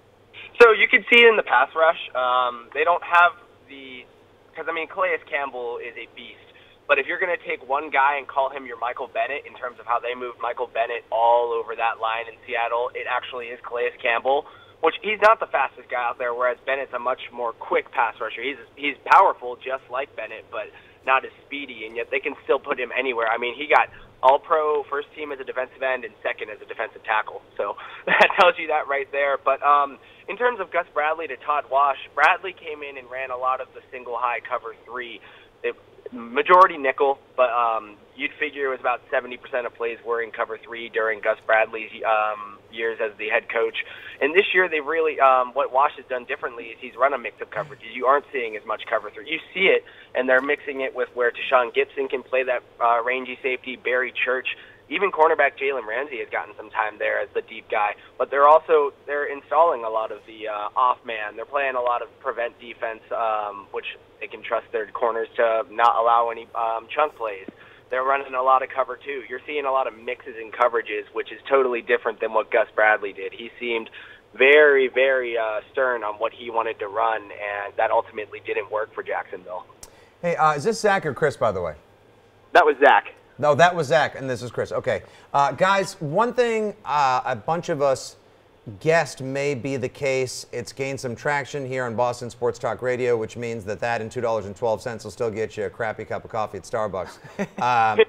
So you can see it in the pass rush. Um, they don't have the – because, I mean, Calais Campbell is a beast. But if you're going to take one guy and call him your Michael Bennett in terms of how they moved Michael Bennett all over that line in Seattle, it actually is Calais Campbell, which he's not the fastest guy out there, whereas Bennett's a much more quick pass rusher. He's he's powerful just like Bennett, but not as speedy, and yet they can still put him anywhere. I mean, he got all-pro first team as a defensive end and second as a defensive tackle. So that tells you that right there. But um, in terms of Gus Bradley to Todd Wash, Bradley came in and ran a lot of the single high cover three. It, majority nickel, but um, you'd figure it was about seventy percent of plays were in cover three during Gus Bradley's um, years as the head coach. And this year, they really, um, what Wash has done differently is he's run a mix of coverages. You aren't seeing as much cover three. You see it, and they're mixing it with where Tashawn Gibson can play that uh, rangy safety, Barry Church. Even cornerback Jalen Ramsey has gotten some time there as the deep guy. But they're also, they're installing a lot of the uh, off-man. They're playing a lot of prevent defense, um, which they can trust their corners to not allow any um, chunk plays. They're running a lot of cover, too. You're seeing a lot of mixes in coverages, which is totally different than what Gus Bradley did. He seemed very, very uh, stern on what he wanted to run, and that ultimately didn't work for Jacksonville. Hey, uh, is this Zach or Chris, by the way? That was Zach. No, that was Zach, and this is Chris. Okay. Uh, guys, one thing uh, a bunch of us guessed may be the case. It's gained some traction here on Boston Sports Talk Radio, which means that that and two dollars and twelve cents will still get you a crappy cup of coffee at Starbucks. Um,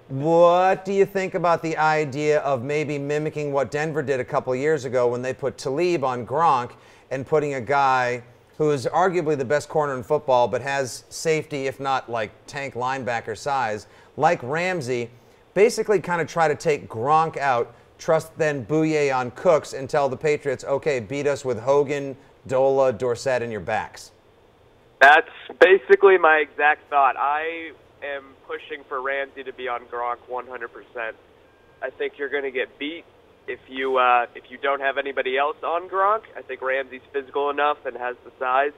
what do you think about the idea of maybe mimicking what Denver did a couple years ago when they put Talib on Gronk and putting a guy who is arguably the best corner in football but has safety, if not like tank linebacker size, like Ramsey, basically kind of try to take Gronk out, trust then Bouye on Cooks, and tell the Patriots, okay, beat us with Hogan, Dola, Dorsett in your backs? That's basically my exact thought. I am pushing for Ramsey to be on Gronk one hundred percent. I think you're going to get beat if you uh, if you don't have anybody else on Gronk. I think Ramsey's physical enough and has the size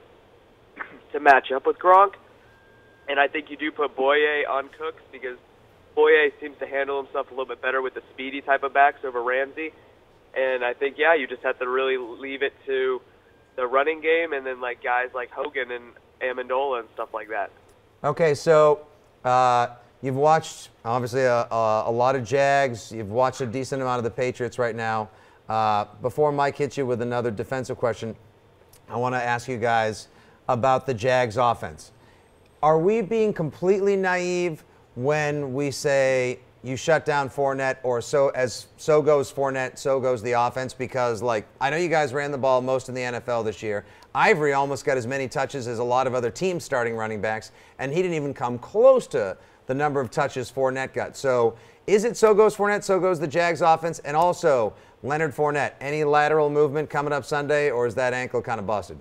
to match up with Gronk. And I think you do put Bouye on Cooks because Bouye seems to handle himself a little bit better with the speedy type of backs over Ramsey. And I think, yeah, you just have to really leave it to the running game and then like guys like Hogan and Amendola and stuff like that. Okay, so uh, you've watched, obviously, a, a, a lot of Jags. You've watched a decent amount of the Patriots right now. Uh, before Mike hits you with another defensive question, I want to ask you guys about the Jags offense. Are we being completely naive when we say you shut down Fournette, or so as so goes Fournette, so goes the offense? Because, like, I know you guys ran the ball most in the N F L this year. Ivory almost got as many touches as a lot of other teams starting running backs, and he didn't even come close to the number of touches Fournette got. So is it so goes Fournette, so goes the Jags offense? And also, Leonard Fournette, any lateral movement coming up Sunday, or is that ankle kind of busted?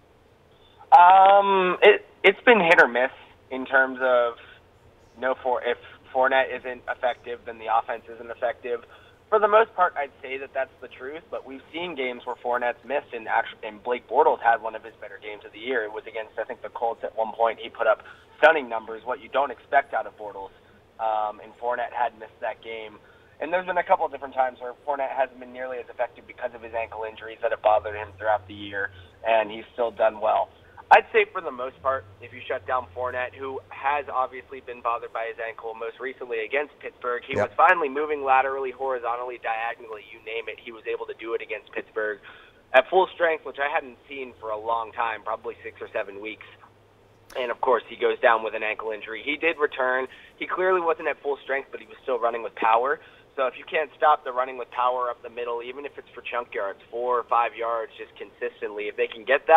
Um, it, it's been hit or miss in terms of no for if Fournette isn't effective, then the offense isn't effective. For the most part, I'd say that that's the truth, but we've seen games where Fournette's missed, and, actually, and Blake Bortles had one of his better games of the year. It was against, I think, the Colts at one point. He put up stunning numbers, what you don't expect out of Bortles, um, and Fournette had missed that game. And there's been a couple of different times where Fournette hasn't been nearly as effective because of his ankle injuries that have bothered him throughout the year, and he's still done well. I'd say for the most part, if you shut down Fournette, who has obviously been bothered by his ankle most recently against Pittsburgh, he yep. was finally moving laterally, horizontally, diagonally, you name it. He was able to do it against Pittsburgh at full strength, which I hadn't seen for a long time, probably six or seven weeks. And, of course, he goes down with an ankle injury. He did return. He clearly wasn't at full strength, but he was still running with power. So if you can't stop the running with power up the middle, even if it's for chunk yards, four or five yards just consistently, if they can get that,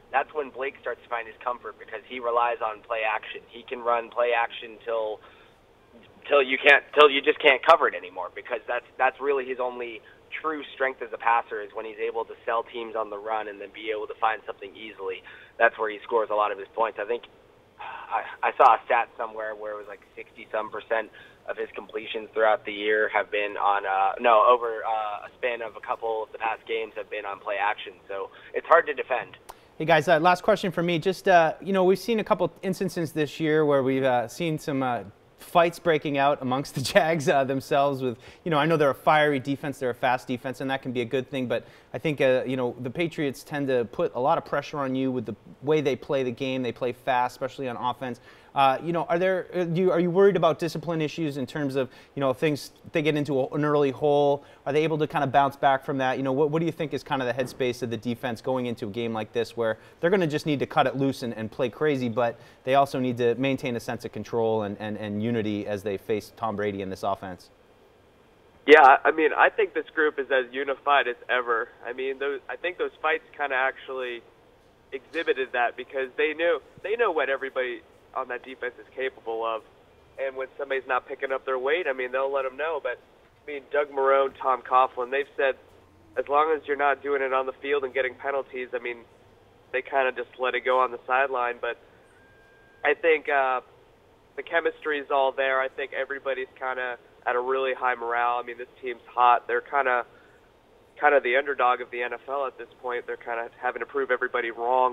that's when Blake starts to find his comfort because he relies on play action. He can run play action till till you can't till you just can't cover it anymore because that's that's really his only true strength as a passer is when he's able to sell teams on the run and then be able to find something easily. That's where he scores a lot of his points. I think I, I saw a stat somewhere where it was like sixty some percent of his completions throughout the year have been on uh, no over uh, a span of a couple of the past games have been on play action. So it's hard to defend. Hey guys, uh, last question for me. Just uh, you know, we've seen a couple instances this year where we've uh, seen some uh, fights breaking out amongst the Jags uh, themselves. With you know, I know they're a fiery defense, they're a fast defense, and that can be a good thing. But I think uh, you know the Patriots tend to put a lot of pressure on you with the way they play the game. They play fast, especially on offense. Uh, you know, are there are you, are you worried about discipline issues in terms of you know things they get into a, an early hole? Are they able to kind of bounce back from that? You know, what what do you think is kind of the headspace of the defense going into a game like this, where they're going to just need to cut it loose and, and play crazy, but they also need to maintain a sense of control and, and, and unity as they face Tom Brady in this offense? Yeah, I mean, I think this group is as unified as ever. I mean, those I think those fights kind of actually exhibited that because they knew they know what everybody on that defense is capable of, and when somebody's not picking up their weight, I mean, they'll let them know. But I mean, Doug Marrone, Tom Coughlin, they've said as long as you're not doing it on the field and getting penalties, I mean, they kind of just let it go on the sideline. But I think uh, the chemistry is all there. I think everybody's kind of at a really high morale. I mean, this team's hot. They're kind of kind of the underdog of the N F L at this point. They're kind of having to prove everybody wrong.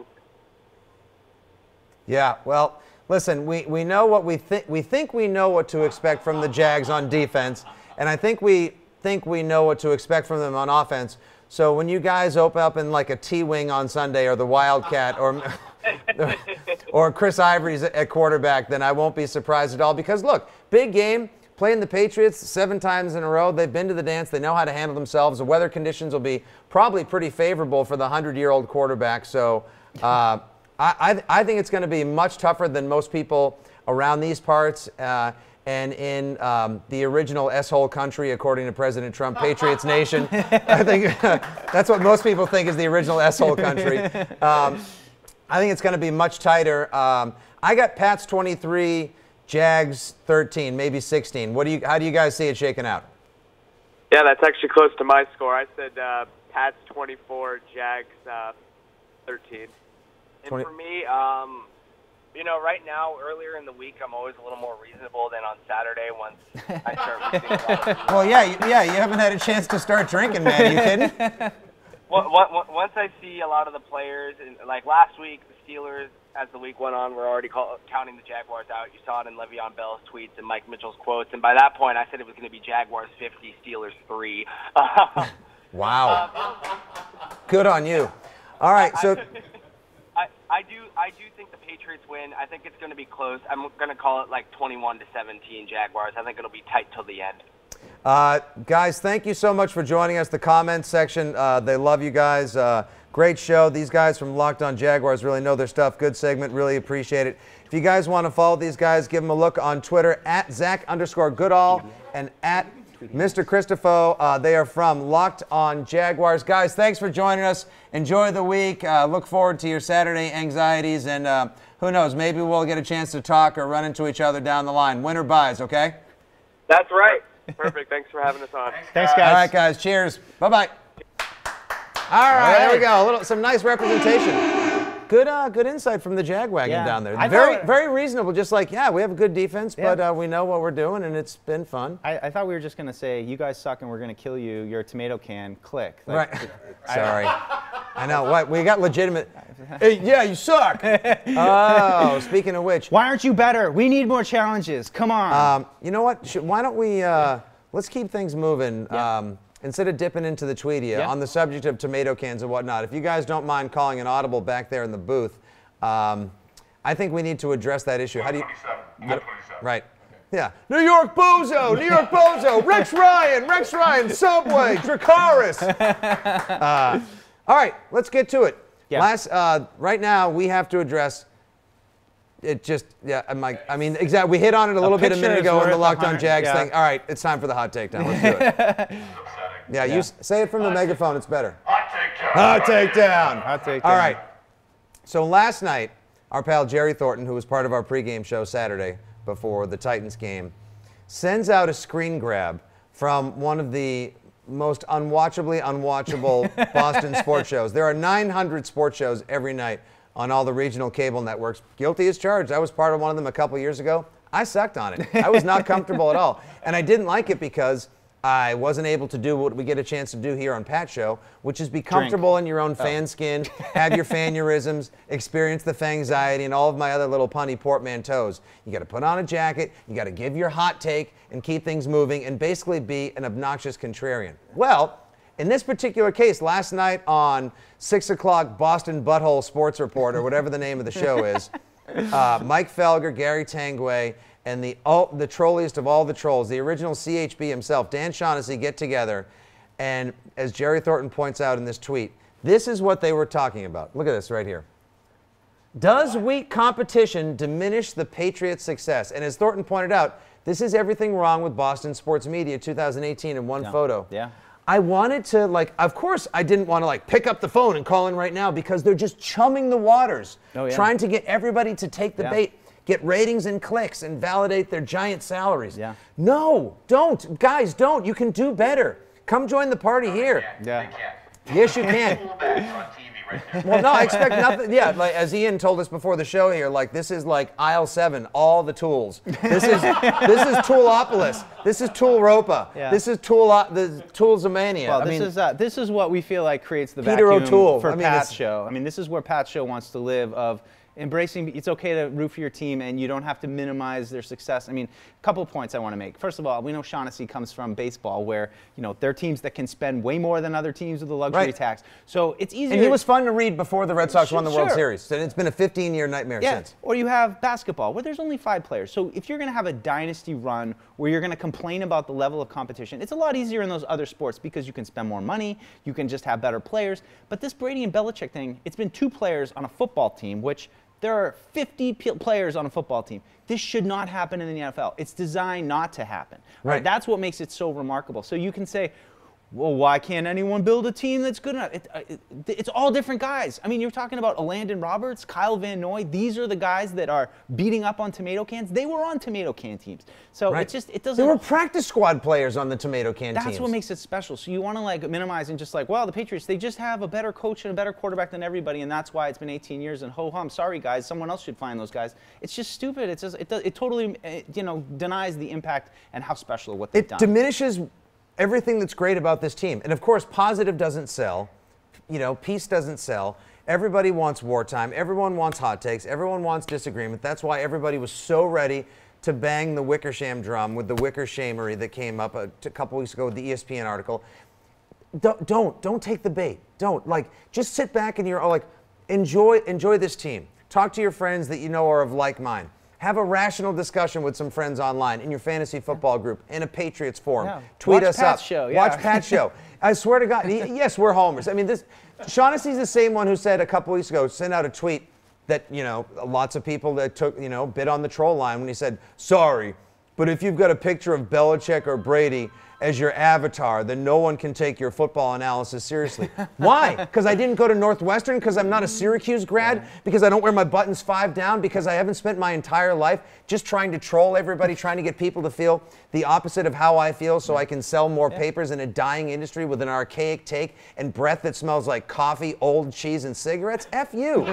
Yeah, well, listen, we, we know what we think. We think we know what to expect from the Jags on defense, and I think we think we know what to expect from them on offense. So when you guys open up in like a T-wing on Sunday or the Wildcat or or Chris Ivory's at quarterback, then I won't be surprised at all because, look, big game, playing the Patriots seven times in a row. They've been to the dance. They know how to handle themselves. The weather conditions will be probably pretty favorable for the hundred-year-old quarterback. So uh, I, I think it's going to be much tougher than most people around these parts uh, and in um, the original S-hole country, according to President Trump, Patriots Nation. I think that's what most people think is the original S-hole country. Um, I think it's going to be much tighter. Um, I got Pats twenty-three, Jags thirteen, maybe sixteen. What do you? How do you guys see it shaking out? Yeah, that's actually close to my score. I said uh, Pats twenty-four, Jags uh, thirteen. And for me, um, you know, right now, earlier in the week, I'm always a little more reasonable than on Saturday once I start losing a lot of Well, yeah, you, yeah, you haven't had a chance to start drinking, man. Are you kidding? Well, once I see a lot of the players, and like last week, the Steelers, as the week went on, were already call, counting the Jaguars out. You saw it in Le'Veon Bell's tweets and Mike Mitchell's quotes. And by that point, I said it was going to be Jaguars fifty, Steelers three. Wow. Good on you. All right, so... I, I do I do think the Patriots win. I think it's going to be close. I'm going to call it like twenty-one to seventeen Jaguars. I think it'll be tight till the end. Uh, guys, thank you so much for joining us. The comments section, uh, they love you guys. Uh, great show. These guys from Locked On Jaguars really know their stuff. Good segment. Really appreciate it. If you guys want to follow these guys, give them a look on Twitter at Zach underscore Goodall and at Mister Christopho. Uh, they are from Locked On Jaguars. Guys, thanks for joining us. Enjoy the week. Uh, look forward to your Saturday anxieties. And uh, who knows, maybe we'll get a chance to talk or run into each other down the line. Win or buys, okay? That's right. Perfect. Thanks for having us on. Thanks, guys. All right, guys. Cheers. Bye-bye. All right, there we go. A little, some nice representation. Good, uh, good insight from the Jagwagon Yeah. down there. I Very, thought- very reasonable. Just like, yeah, we have a good defense, Yeah. but uh, we know what we're doing, and it's been fun. I, I thought we were just going to say, you guys suck and we're going to kill you. You're a tomato can. Click. Like, Right. Sorry. I know. What? We got legitimate. Hey, yeah, you suck. Oh, speaking of which, Why aren't you better? We need more challenges. Come on. um, you know what? Should, why don't we? Uh, let's keep things moving. Yeah. Um, instead of dipping into the Tweedia Yeah. on the subject of tomato cans and whatnot. If you guys don't mind calling an audible back there in the booth, um, I think we need to address that issue. How do you? twenty-seven. one twenty-seven. Right. Yeah. New York Bozo, New York Bozo, Rex Ryan, Rex Ryan, Subway, Dracarys. Uh, all right, let's get to it. Yeah. Last, uh, right now, we have to address it. Just, yeah, I'm like, I mean, exactly. We hit on it a little bit a picture minute is ago in worth the a Locked On hundred, Jags yeah. thing. All right, it's time for the hot takedown. Let's do it. Upsetting. Yeah, you Yeah. s- say it from the megaphone. It's better. Hot takedown. Hot takedown. Hot takedown. All right. So last night, our pal Jerry Thornton, who was part of our pregame show Saturday before the Titans game, sends out a screen grab from one of the most unwatchably unwatchable Boston sports shows. There are nine hundred sports shows every night on all the regional cable networks. Guilty as charged. I was part of one of them a couple years ago. I sucked on it. I was not comfortable at all. And I didn't like it because I wasn't able to do what we get a chance to do here on Pat's show, which is be comfortable Drink. in your own fan skin, have your fanurisms, experience the fangxiety, and all of my other little punny portmanteaus. You got to put on a jacket, you got to give your hot take and keep things moving and basically be an obnoxious contrarian. Well, in this particular case, last night on six o'clock Boston Butthole Sports Report, or whatever the name of the show is, uh, Mike Felger, Gary Tanguay, and the oh, the trolliest of all the trolls, the original C H B himself, Dan Shaughnessy, get together. And as Jerry Thornton points out in this tweet, this is what they were talking about. Look at this right here. Does weak competition diminish the Patriots' success? And as Thornton pointed out, this is everything wrong with Boston sports media two thousand eighteen in one Yeah. photo. Yeah. I wanted to, like, of course I didn't want to, like, pick up the phone and call in right now because they're just chumming the waters, Oh, yeah. trying to get everybody to take the Yeah. bait, get ratings and clicks, and validate their giant salaries. Yeah. No, don't. Guys, don't. You can do better. Come join the party here. Yeah. They can't. Yes, you can. Fullbacks on T V right there. Well, no, I expect nothing. Yeah, like as Ian told us before the show here, like this is like aisle seven, all the tools. This is this is Toolopolis. This is Toolropa. Yeah. This is Tool the Toolsomania. Well, I this mean, is uh, this is what we feel like creates the Peter vacuum O'Toole. for I mean, Pat's it's- show. I mean, this is where Pat's show wants to live. Of embracing, it's okay to root for your team, and you don't have to minimize their success. I mean, a couple of points I want to make. First of all, we know Shaughnessy comes from baseball, where you know there are teams that can spend way more than other teams with the luxury Right. tax. So it's easier. and he was fun to read before the Red Sox Sure, won the World sure. Series. And it's been a fifteen-year nightmare Yeah, since. or you have basketball where there's only five players. So if you're going to have a dynasty run where you're going to complain about the level of competition, it's a lot easier in those other sports because you can spend more money, you can just have better players. But this Brady and Belichick thing, it's been two players on a football team, which there are fifty p- players on a football team. This should not happen in the N F L. It's designed not to happen. Right. That's what makes it so remarkable. So you can say, well, why can't anyone build a team that's good enough? It, uh, it, it's all different guys. I mean, you're talking about Landon Roberts, Kyle Van Noy. These are the guys that are beating up on tomato cans. They were on tomato can teams. So Right. it just, it doesn't. There were practice squad players on the tomato can That's teams. what makes it special. So you want to like minimize and just like, well, the Patriots, they just have a better coach and a better quarterback than everybody, and that's why it's been eighteen years. And ho hum, sorry guys, someone else should find those guys. It's just stupid. It's just, it, does, it totally, uh, you know, denies the impact and how special what they've It done. diminishes everything that's great about this team. And of course, positive doesn't sell. You know, peace doesn't sell. Everybody wants wartime. Everyone wants hot takes. Everyone wants disagreement. That's why everybody was so ready to bang the Wickersham drum with the Wickershamery that came up a, a couple weeks ago with the E S P N article. Don't, don't, don't take the bait. Don't. Like, just sit back and you're oh, like, enjoy, enjoy this team. Talk to your friends that you know are of like mind. Have a rational discussion with some friends online in your fantasy football group, in a Patriots forum. Yeah. Tweet Watch us Pat's up. show, yeah. Watch Pat's show. I swear to God, y- yes, we're homers. I mean, this Shaughnessy's the same one who said a couple weeks ago, sent out a tweet that, you know, lots of people that took, you know, bit on the troll line when he said, sorry, but if you've got a picture of Belichick or Brady as your avatar, then no one can take your football analysis seriously. Why? Because I didn't go to Northwestern? Because I'm not a Syracuse grad? Because I don't wear my buttons five down? Because I haven't spent my entire life just trying to troll everybody, trying to get people to feel the opposite of how I feel so I can sell more papers in a dying industry with an archaic take and breath that smells like coffee, old cheese, and cigarettes? F you.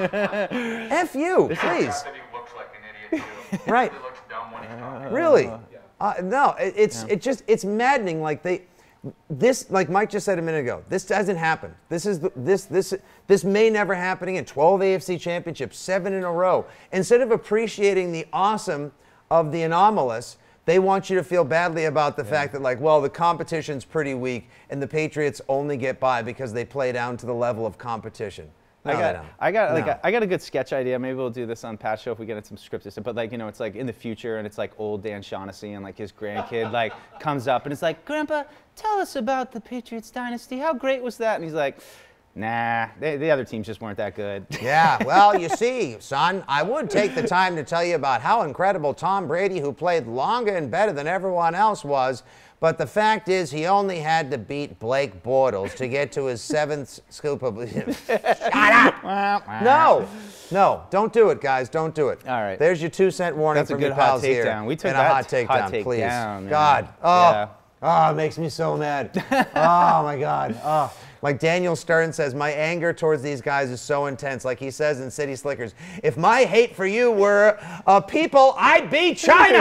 F you, please. That he looks like an idiot too. Right. He looks dumb when he's talking. Really? Uh, no, it, it's it just it's maddening. Like they, this like Mike just said a minute ago. This hasn't happened. This is the, this this this may never happen again. twelve A F C championships, seven in a row. Instead of appreciating the awesome of the anomalous, they want you to feel badly about the fact that like, well, the competition's pretty weak, and the Patriots only get by because they play down to the level of competition. No, I they got, don't. I got like No. a, I got a good sketch idea. Maybe we'll do this on Pat's show if we get in some scripted stuff. But like, you know, it's like in the future, and it's like old Dan Shaughnessy, and like his grandkid like comes up and it's like, Grandpa, tell us about the Patriots dynasty. How great was that? And he's like, Nah, they, the other teams just weren't that good. Yeah, well, you see, son, I would take the time to tell you about how incredible Tom Brady, who played longer and better than everyone else, was. But the fact is, he only had to beat Blake Bortles to get to his seventh scoop of. Shut up! No, no, don't do it, guys. Don't do it. All right. There's your two cent warning That's a from good your hot pals here. takedown. We took and that a hot takedown, hot take please. down, man. God, oh, Yeah. oh, it makes me so mad. Oh my God. Oh. Like Daniel Stern says, my anger towards these guys is so intense. Like he says in City Slickers, if my hate for you were a people, I'd be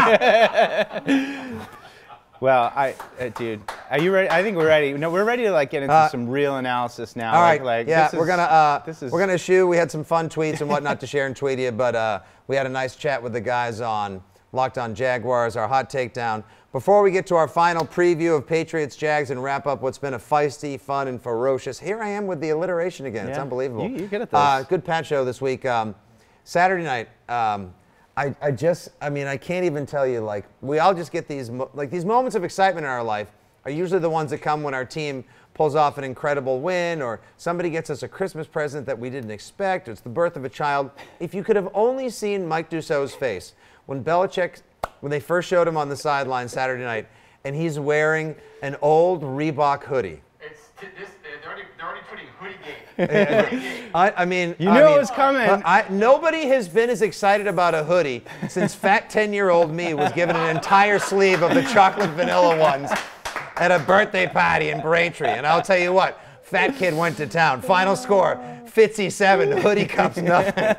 China. Well, I, uh, dude, are you ready? I think we're ready. No, we're ready to like get into Uh, some real analysis now. All like, right, like, yeah, this we're is- gonna uh, this is, we're gonna shoot. We had some fun tweets and whatnot to share and tweet you, but uh, we had a nice chat with the guys on Locked On Jaguars, our hot takedown. Before we get to our final preview of Patriots Jags and wrap up what's been a feisty, fun, and ferocious. Here I am with the alliteration again. It's Yeah, unbelievable. you- you're good at this. Uh, good Pat show this week. Um, Saturday night. Um, I, I just, I mean, I can't even tell you, like, we all just get these, mo- like, these moments of excitement in our life are usually the ones that come when our team pulls off an incredible win or somebody gets us a Christmas present that we didn't expect, or it's the birth of a child. If you could have only seen Mike Dussault's face when Belichick, when they first showed him on the sideline Saturday night, and he's wearing an old Reebok hoodie. It's t- this. They're already, they're already putting hoodie gate. Hoodie gate. I, I mean, You I knew it mean, was coming. I, nobody has been as excited about a hoodie since fat ten-year-old me was given an entire sleeve of the chocolate vanilla ones at a birthday party in Braintree. And I'll tell you what, fat kid went to town. Final score, Fitzy seven, hoodie cups nothing.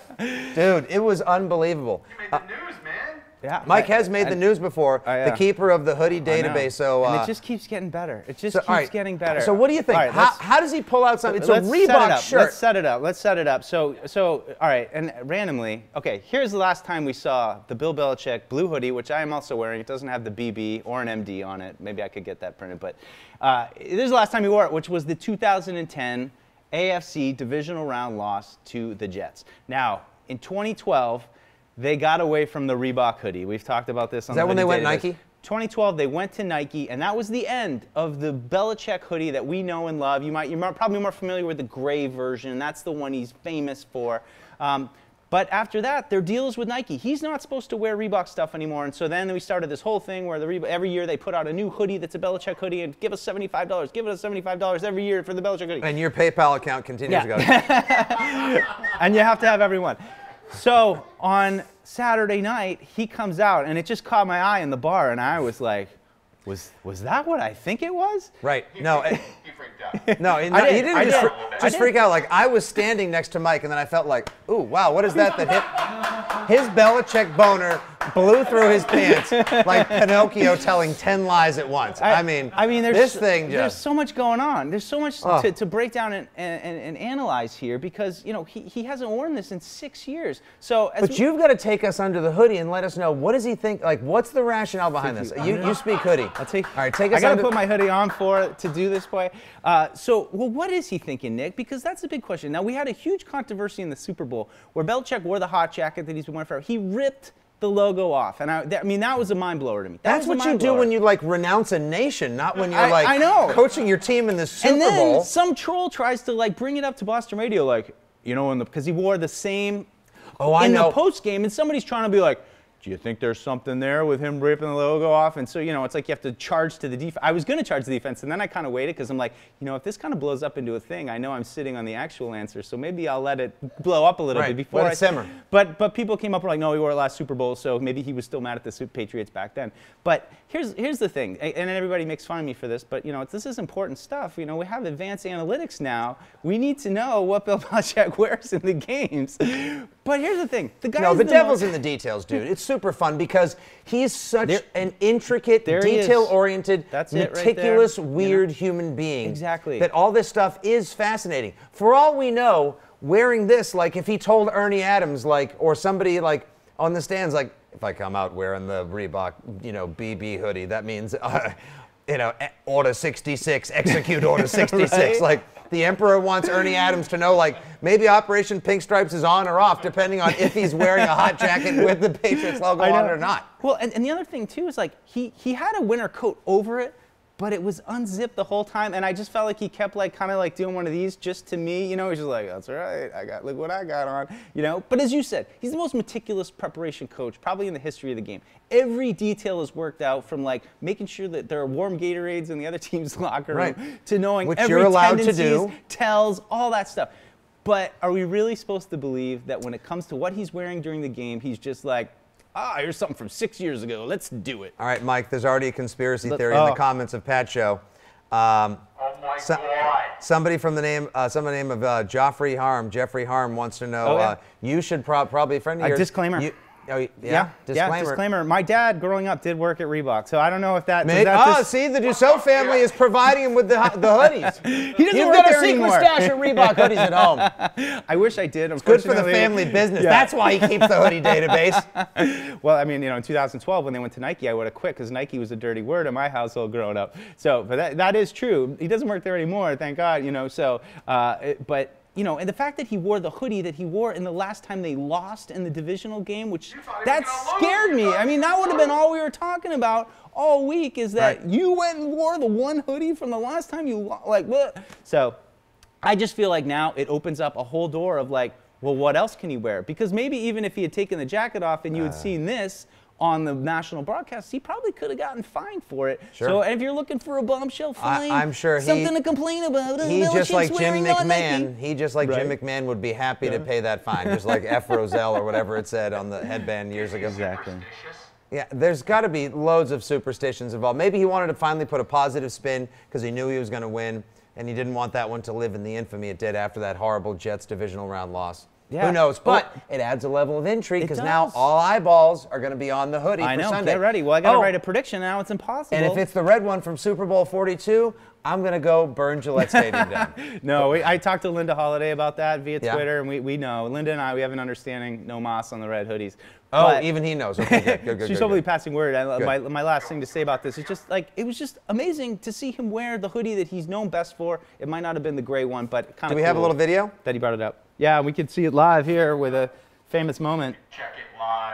Dude, it was unbelievable. You made the news, man. yeah, Mike I- has made I- the news before, Oh, yeah. the keeper of the hoodie I know. database. So, and uh, it just keeps getting better. It just so, keeps all right. getting better. So what do you think? All right, how, let's- how does he pull out something? It's Let's a set it Reebok up. shirt. Let's set it up. Let's set it up. So, so all right, and randomly, okay, here's the last time we saw the Bill Belichick blue hoodie, which I am also wearing. It doesn't have the B B or an M D on it. Maybe I could get that printed, but uh, this is the last time he wore it, which was the two thousand ten A F C divisional round loss to the Jets. Now, in twenty twelve, they got away from the Reebok hoodie. We've talked about this on Is that the when they hoodie went database. Nike? twenty twelve, they went to Nike, and that was the end of the Belichick hoodie that we know and love. You might, you're more- probably more familiar with the gray version. That's the one he's famous for. Um, but after that, their deal is with Nike. He's not supposed to wear Reebok stuff anymore, and so then we started this whole thing where the Reebok, every year they put out a new hoodie that's a Belichick hoodie and give us seventy-five dollars. Give us seventy-five dollars every year for the Belichick hoodie. And your PayPal account continues Yeah. to go. And you have to have everyone. So on Saturday night, he comes out, and it just caught my eye in the bar, and I was like, was was that what I think it was? Right. No. it- He freaked out. No, he, no, I did, he didn't I just, did. fr- I just did. freak out. Like, I was standing next to Mike, and then I felt like, ooh, wow, what is that that hit? His Belichick boner blew through his pants like Pinocchio telling ten lies at once. I, mean, I mean, there's this thing there's just. so much going on. There's so much Oh. to, to break down and, and, and analyze here because you know he, he hasn't worn this in six years. So as But we- you've got to take us under the hoodie and let us know, what does he think? Like, what's the rationale behind this? You, you speak hoodie. I'll take. All right, take us I gotta under. put my hoodie on for to do this boy. Uh, so, well, what is he thinking, Nick? Because that's a big question. Now, we had a huge controversy in the Super Bowl where Belichick wore the hot jacket that he's been wearing forever. He ripped the logo off, and I, that, I mean, that was a mind blower to me. That That's was a what you mind do blower. when you like renounce a nation, not when you're I- like I know. coaching your team in the Super And then Bowl. some troll tries to like bring it up to Boston radio, like you know, in the because he wore the same Oh, I in know. the post game, and somebody's trying to be like, do you think there's something there with him ripping the logo off? And so, you know, it's like you have to charge to the defense. I was going to charge the defense, and then I kind of waited because I'm like, you know, if this kind of blows up into a thing, I know I'm sitting on the actual answer, so maybe I'll let it blow up a little Right, bit before let it I simmer. But but people came up and were like, no, he wore it last Super Bowl, so maybe he was still mad at the Super Patriots back then. But here's here's the thing, a- and everybody makes fun of me for this, but you know, this is important stuff. You know, we have advanced analytics now. We need to know what Bill Belichick wears in the games. But here's the thing, the guy. No, the devil's in the details, dude. It's super fun because he's such There- an intricate, There he is. detail-oriented, That's it right there, meticulous, you know? weird human being. Exactly. That all this stuff is fascinating. For all we know, wearing this, like if he told Ernie Adams, like, or somebody like on the stands, like, if I come out wearing the Reebok, you know, B B hoodie, that means, uh, you know, e- Order sixty-six, execute Order sixty-six. Right? Like, the Emperor wants Ernie Adams to know, like, maybe Operation Pink Stripes is on or off, depending on if he's wearing a hot jacket with the Patriots logo I on know. it or not. Well, and, and the other thing too is like he he had a winter coat over it, but it was unzipped the whole time, and I just felt like he kept like kind of like doing one of these just to me, you know. He's just like, that's all right, I got, look what I got on, you know. But as you said, he's the most meticulous preparation coach probably in the history of the game. Every detail is worked out, from like making sure that there are warm Gatorades in the other team's locker room Right. to knowing Which every you're allowed to tendencies, do. tells, all that stuff. But are we really supposed to believe that when it comes to what he's wearing during the game, he's just like, ah, here's something from six years ago. Let's do it. All right, Mike, there's already a conspiracy Let- theory in the oh. comments of Pat Show. Um, Oh my so- God. somebody from the name, uh, somebody name of uh, Joffrey Harm, Jeffrey Harm wants to know, Oh, yeah. uh, you should prob probably, a friend of A yours. disclaimer. You, oh, yeah, Yeah, disclaimer. yeah, disclaimer. My dad, growing up, did work at Reebok, so I don't know if that. does Mate, that oh, dis- see, the Dussault family is providing him with the, the hoodies. he doesn't You've work got a there secret anymore. stash of Reebok hoodies at home. I wish I did. Good for the Unfortunately- family business. Yeah. That's why he keeps the hoodie database. Well, I mean, you know, in two thousand twelve when they went to Nike, I would have quit because Nike was a dirty word in my household growing up. So, but that, that is true. He doesn't work there anymore, thank God. You know, so, uh, it, but. You know, and the fact that he wore the hoodie that he wore in the last time they lost in the divisional game, which thought he that was gonna scared lose. me. I mean, that would have been all we were talking about all week, is that Right. you went and wore the one hoodie from the last time you lo- like what? So, I just feel like now it opens up a whole door of like, well, what else can he wear? Because maybe even if he had taken the jacket off and you Uh. had seen this on the national broadcast, he probably could have gotten fined for it. Sure. So if you're looking for a bombshell fine, I'm sure he- something to complain about. He Belichick's just like Jim wearing on McMahon. Nike. He just like Jim Right. McMahon would be happy to pay that fine, just like F. Roselle or whatever it said on the headband years ago. Exactly. Superstitious. Yeah, there's got to be loads of superstitions involved. Maybe he wanted to finally put a positive spin because he knew he was going to win, and he didn't want that one to live in the infamy it did after that horrible Jets divisional round loss. Yeah. Who knows? But Well, it adds a level of intrigue it because now does. all eyeballs are going to be on the hoodie I for know. Sunday. Get ready. Well, I got to Oh, write a prediction now. It's impossible. And if it's the red one from Super Bowl forty-two, I'm going to go burn Gillette Stadium down. No, we, I talked to Linda Holiday about that via Yeah. Twitter, and we, we know. Linda and I, we have an understanding, no moss on the red hoodies. Oh, But even he knows. Okay, good, good, good. she's good, totally good. passing word. And Good. my, my last thing to say about this is just like, it was just amazing to see him wear the hoodie that he's known best for. It might not have been the gray one, but kind Do of we have a little video? that he brought it up. Yeah, we could see it live here with a famous moment. Check it live.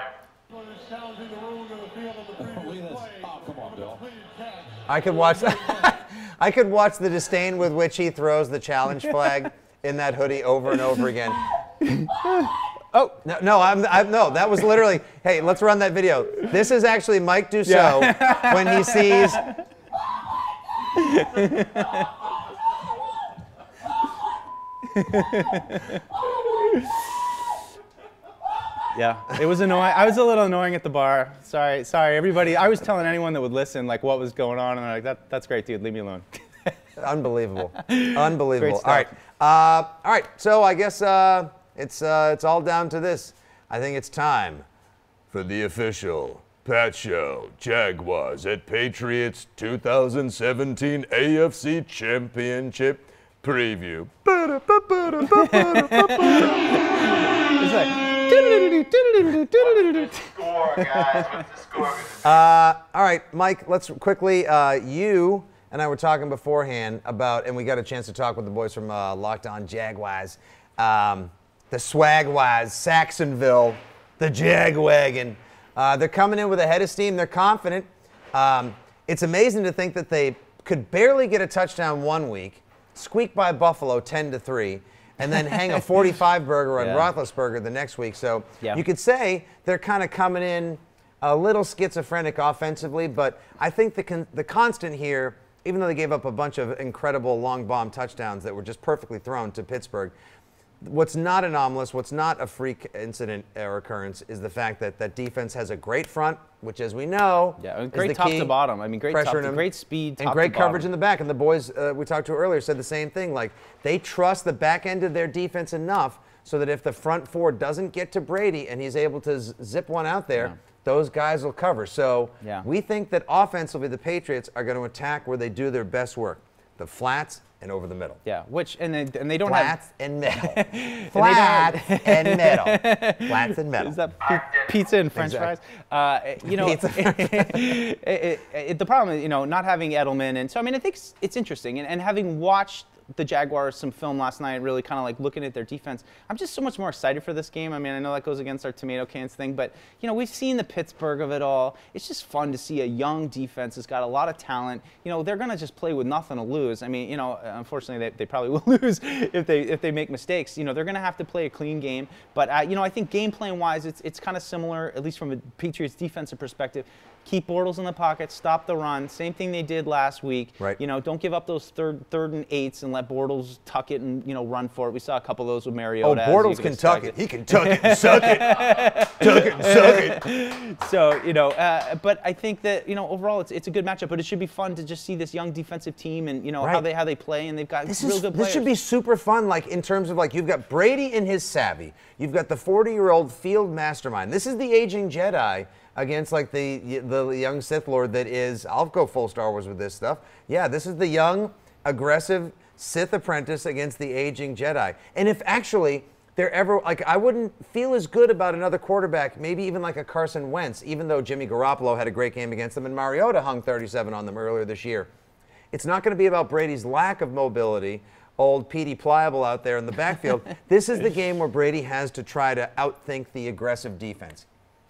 I could watch I could watch the disdain with which he throws the challenge flag in that hoodie over and over again. Oh no, no, I'm, I'm no. That was literally. Hey, let's run that video. This is actually Mike Dussault when he sees. Yeah, it was annoying. I was a little annoying at the bar. Sorry, sorry, everybody. I was telling anyone that would listen like what was going on, and they're like, that, "That's great, dude. Leave me alone." Unbelievable, unbelievable. Great All right, uh, all right. So I guess uh, it's uh, it's all down to this. I think it's time for the official Pat Show Jaguars at Patriots two thousand seventeen A F C Championship preview. It's like. Score, guys. What's the score? Uh, all right, Mike, let's quickly, uh, you and I were talking beforehand about, and we got a chance to talk with the boys from uh, Locked On Jaguars, um, the Swagwise, Saxonville, the Jagwagon. Uh, they're coming in with a head of steam. They're confident. Um, it's amazing to think that they could barely get a touchdown one week, squeak by Buffalo ten to three, and then hang a forty-five burger on Yeah. Roethlisberger the next week. So Yeah. you could say they're kind of coming in a little schizophrenic offensively, but I think the con- the constant here, even though they gave up a bunch of incredible long bomb touchdowns that were just perfectly thrown to Pittsburgh, what's not anomalous, what's not a freak incident or occurrence is the fact that that defense has a great front, which, as we know, Yeah, is great the top key. to bottom. I mean, great top Pressuring to, them. great speed, and top great to coverage bottom. in the back. And the boys uh, we talked to earlier said the same thing. Like, they trust the back end of their defense enough so that if the front four doesn't get to Brady and he's able to z- zip one out there, Yeah. those guys will cover. So Yeah. we think that offensively the Patriots are going to attack where they do their best work, the flats and over the middle. Yeah, which and they, and they don't Flats have. and middle. don't Flats have- and middle. Flats and middle. Is that pi- pizza and French Exactly. fries? Uh, you know, Pizza, it, it, it, the problem is, you know, not having Edelman, and so I mean, I think it's, it's interesting, and, and having watched the Jaguars some film last night, really kind of like looking at their defense. I'm just so much more excited for this game. I mean, I know that goes against our tomato cans thing, but you know, we've seen the Pittsburgh of it all. It's just fun to see a young defense that's got a lot of talent. You know, they're going to just play with nothing to lose. I mean, you know, unfortunately, they, they probably will lose if they if they make mistakes. You know, they're going to have to play a clean game. But uh, you know, I think game plan wise, it's it's kind of similar, at least from a Patriots defensive perspective. Keep Bortles in the pocket, stop the run. Same thing they did last week. Right. You know, don't give up those third third and eights and let Bortles tuck it and, you know, run for it. We saw a couple of those with Oh, Mariota. Bortles can tuck it. He can tuck it and suck it. Tuck it and suck it. So, you know, uh, but I think that, you know, overall it's it's a good matchup. But it should be fun to just see this young defensive team and, you know, how Right. they how they play, and they've got This real is good players. this should be super fun. Like in terms of like you've got Brady in his savvy. You've got the forty-year-old field mastermind. This is the aging Jedi against like the the young Sith Lord that is. I'll go full Star Wars with this stuff. Yeah, this is the young, aggressive Sith apprentice against the aging Jedi. And if actually they're ever like, I wouldn't feel as good about another quarterback, maybe even like a Carson Wentz, even though Jimmy Garoppolo had a great game against them and Mariota hung thirty-seven on them earlier this year. It's not going to be about Brady's lack of mobility. Old Petey Pliable out there in the backfield. This is the game where Brady has to try to outthink the aggressive defense.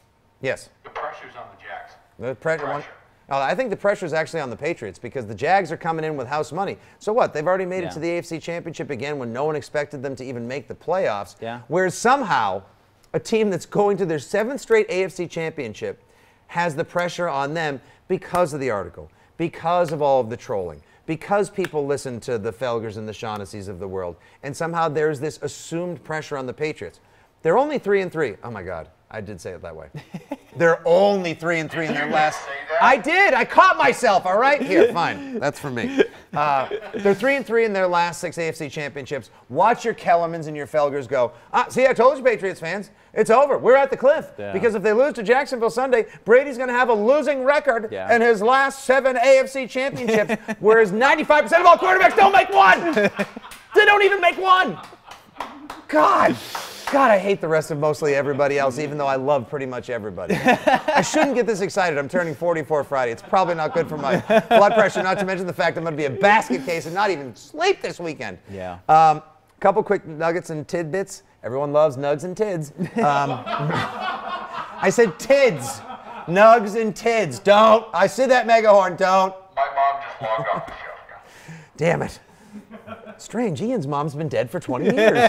Yes. The pressure's on the Jags. The pressure. Pressure. One, oh, I think the pressure is actually on the Patriots because the Jags are coming in with house money. So what? They've already made Yeah. it to the A F C Championship again when no one expected them to even make the playoffs. Yeah. Whereas somehow a team that's going to their seventh straight A F C Championship has the pressure on them because of the article, because of all of the trolling, because people listen to the Felgers and the Shaughnessy's of the world, and somehow there's this assumed pressure on the Patriots. They're only three and three. Oh my God, I did say it that way. They're only three and three in their last. say that? I did. I caught myself. All right, here, fine. That's for me. Uh, they're three and three in their last six A F C championships. Watch your Kellermans and your Felgers go. Ah, see, I told you, Patriots fans. It's over. We're at the cliff. Yeah. Because if they lose to Jacksonville Sunday, Brady's going to have a losing record Yeah. in his last seven A F C championships, whereas ninety-five percent of all quarterbacks don't make one. They don't even make one. God. God, I hate the rest of mostly everybody else, even though I love pretty much everybody. I shouldn't get this excited. I'm turning forty-four Friday. It's probably not good for my blood pressure, not to mention the fact I'm going to be a basket case and not even sleep this weekend. Yeah. Um, couple quick nuggets and tidbits. Everyone loves nugs and tids. Um, I said tids. Nugs and tids. Don't. I see that megahorn. Don't. My mom just logged off the show. Damn it. Strange. Ian's mom's been dead for twenty years.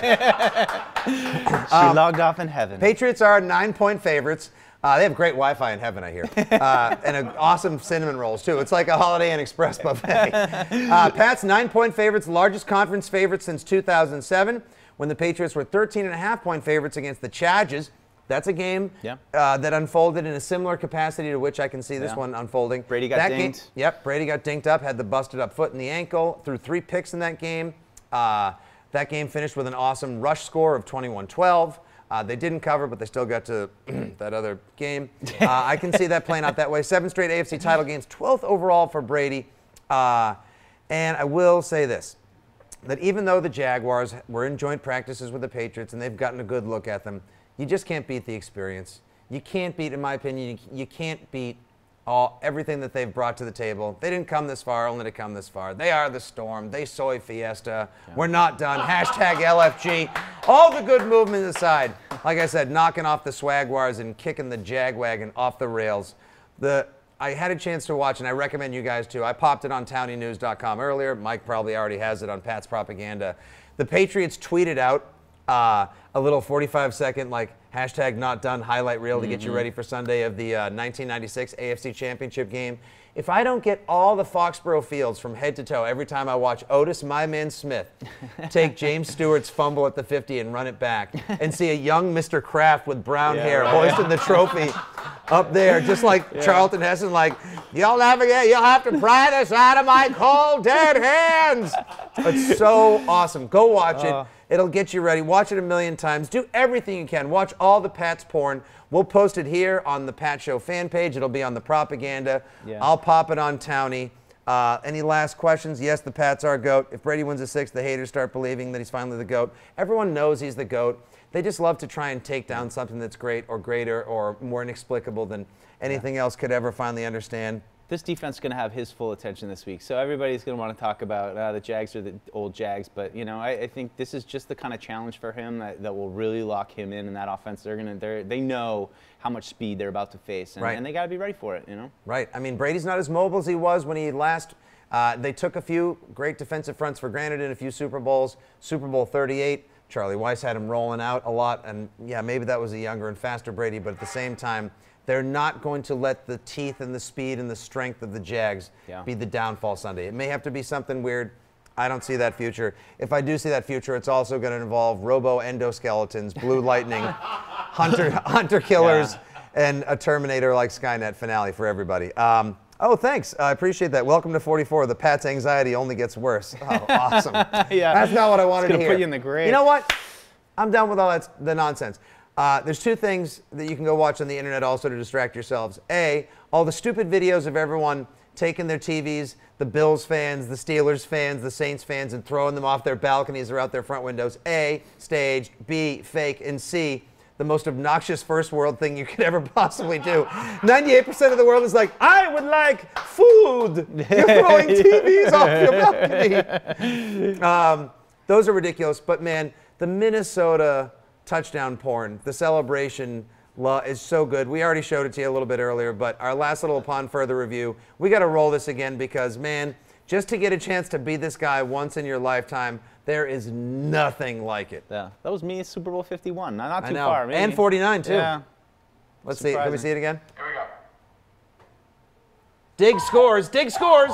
She logged off in heaven. Patriots are nine-point favorites. Uh, they have great Wi-Fi in heaven, I hear, uh, and a, awesome cinnamon rolls too. It's like a Holiday Inn Express buffet. uh, Pats nine-point favorites, largest conference favorite since two thousand seven, when the Patriots were thirteen and a half point favorites against the Chargers. That's a game Yeah. uh, that unfolded in a similar capacity to which I can see this Yeah. one unfolding. Brady got that dinged. Game, yep, Brady got dinked up, had the busted up foot in the ankle, threw three picks in that game. Uh, that game finished with an awesome rush score of twenty-one twelve. Uh, they didn't cover, but they still got to that other game. Uh, I can see that playing out that way. Seven straight A F C title games, twelfth overall for Brady. Uh, and I will say this, that even though the Jaguars were in joint practices with the Patriots and they've gotten a good look at them, you just can't beat the experience. You can't beat, in my opinion, you, you can't beat all everything that they've brought to the table. They didn't come this far, only to come this far. They are the storm. They soy fiesta. Yeah. We're not done. Hashtag L F G. All the good movement aside, like I said, knocking off the Swagwars and kicking the Jagwagon off the rails. The I had a chance to watch, and I recommend you guys too. I popped it on townie news dot com earlier. Mike probably already has it on Pat's Propaganda. The Patriots tweeted out uh, a little forty-five second like hashtag not done highlight reel to get you ready for Sunday of the uh, nineteen ninety-six A F C Championship game. If I don't get all the Foxborough fields from head to toe every time I watch Otis My Man Smith take James Stewart's fumble at the fifty and run it back, and see a young Mister Kraft with brown Yeah, hair right. hoisting the trophy up there, just like yeah. Charlton Heston, like, you'll never get, you'll have to pry this out of my cold dead hands. It's so awesome. Go watch Uh. it. It'll get you ready. Watch it a million times. Do everything you can. Watch all the Pat's porn. We'll post it here on the Pat Show fan page. It'll be on the Propaganda. Yeah. I'll pop it on Townie. Uh, any last questions? Yes, the Pats are GOAT. If Brady wins a six, the haters start believing that he's finally the GOAT. Everyone knows he's the GOAT. They just love to try and take down something that's great or greater or more inexplicable than anything else could ever finally understand. this defense is going to have his full attention this week. So everybody's going to want to talk about uh, the Jags are the old Jags. But, you know, I, I think this is just the kind of challenge for him that, that will really lock him in in that offense. They're going to, they know how much speed they're about to face, and, right. and they got to be ready for it, you know? Right. I mean, Brady's not as mobile as he was when he last uh, they took a few great defensive fronts for granted in a few Super Bowls. Super Bowl thirty-eight, Charlie Weiss had him rolling out a lot. And, yeah, maybe that was a younger and faster Brady, but at the same time, they're not going to let the teeth and the speed and the strength of the Jags yeah. be the downfall Sunday. It may have to be something weird. I don't see that future. If I do see that future, it's also going to involve robo-endoskeletons, blue lightning, hunter, hunter killers, yeah. and a Terminator like Skynet finale for everybody. Um, oh, thanks. I appreciate that. Welcome to forty-four. The Pat's anxiety only gets worse. Oh, awesome. yeah. That's not what I wanted it's to gonna hear. Put you in the grave. You know what? I'm done with all that the nonsense. Uh, there's two things that you can go watch on the internet also to distract yourselves. A, all the stupid videos of everyone taking their T Vs, the Bills fans, the Steelers fans, the Saints fans, and throwing them off their balconies or out their front windows. A, staged. B, fake. And C, the most obnoxious first world thing you could ever possibly do. ninety-eight percent of the world is like, I would like food. You're throwing T Vs off your balcony. Um, those are ridiculous. But, man, the Minnesota touchdown porn, the celebration is so good. We already showed it to you a little bit earlier, but our last little upon further review, we got to roll this again because, man, just to get a chance to be this guy once in your lifetime, there is nothing like it. Yeah, that was me, Super Bowl fifty-one. Not, not too I know. far. Maybe. And forty-nine, too. Yeah. Let's see. Can we see it again? Here we go. Dig scores. Dig scores.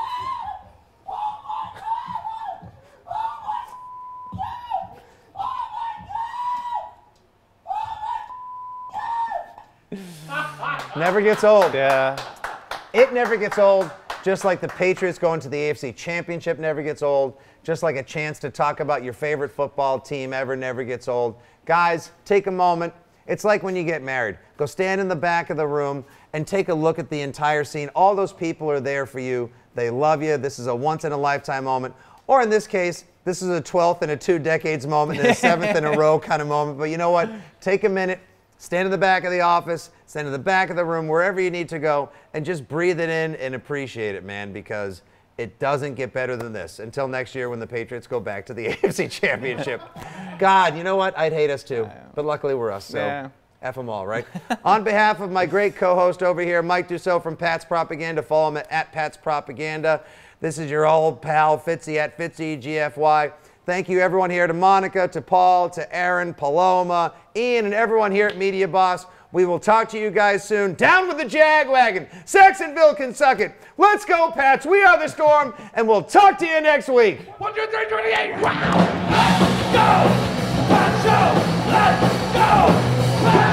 Never gets old. Yeah. It never gets old. Just like the Patriots going to the A F C Championship never gets old. Just like a chance to talk about your favorite football team ever never gets old. Guys, take a moment. It's like when you get married. Go stand in the back of the room and take a look at the entire scene. All those people are there for you. They love you. This is a once-in-a-lifetime moment. Or in this case, this is a twelfth in a two decades moment and a seventh in a row kind of moment. But you know what? Take a minute. Stand in the back of the office, stand in the back of the room, wherever you need to go, and just breathe it in and appreciate it, man, because it doesn't get better than this. Until next year when the Patriots go back to the A F C Championship. God, you know what? I'd hate us too, but luckily we're us, so yeah. F them all, right? On behalf of my great co-host over here, Mike Dussault from Pat's Propaganda, follow him at, at Pat's Propaganda. This is your old pal Fitzy at Fitzy G F Y. Thank you, everyone here, to Monica, to Paul, to Aaron, Paloma, Ian, and everyone here at Media Boss. We will talk to you guys soon. Down with the Jag Wagon. Saxonville can suck it. Let's go, Pats. We are the Storm, and we'll talk to you next week. One, two, three, twenty-eight. Wow. Let's go. Let's go. Let's go. Let's go.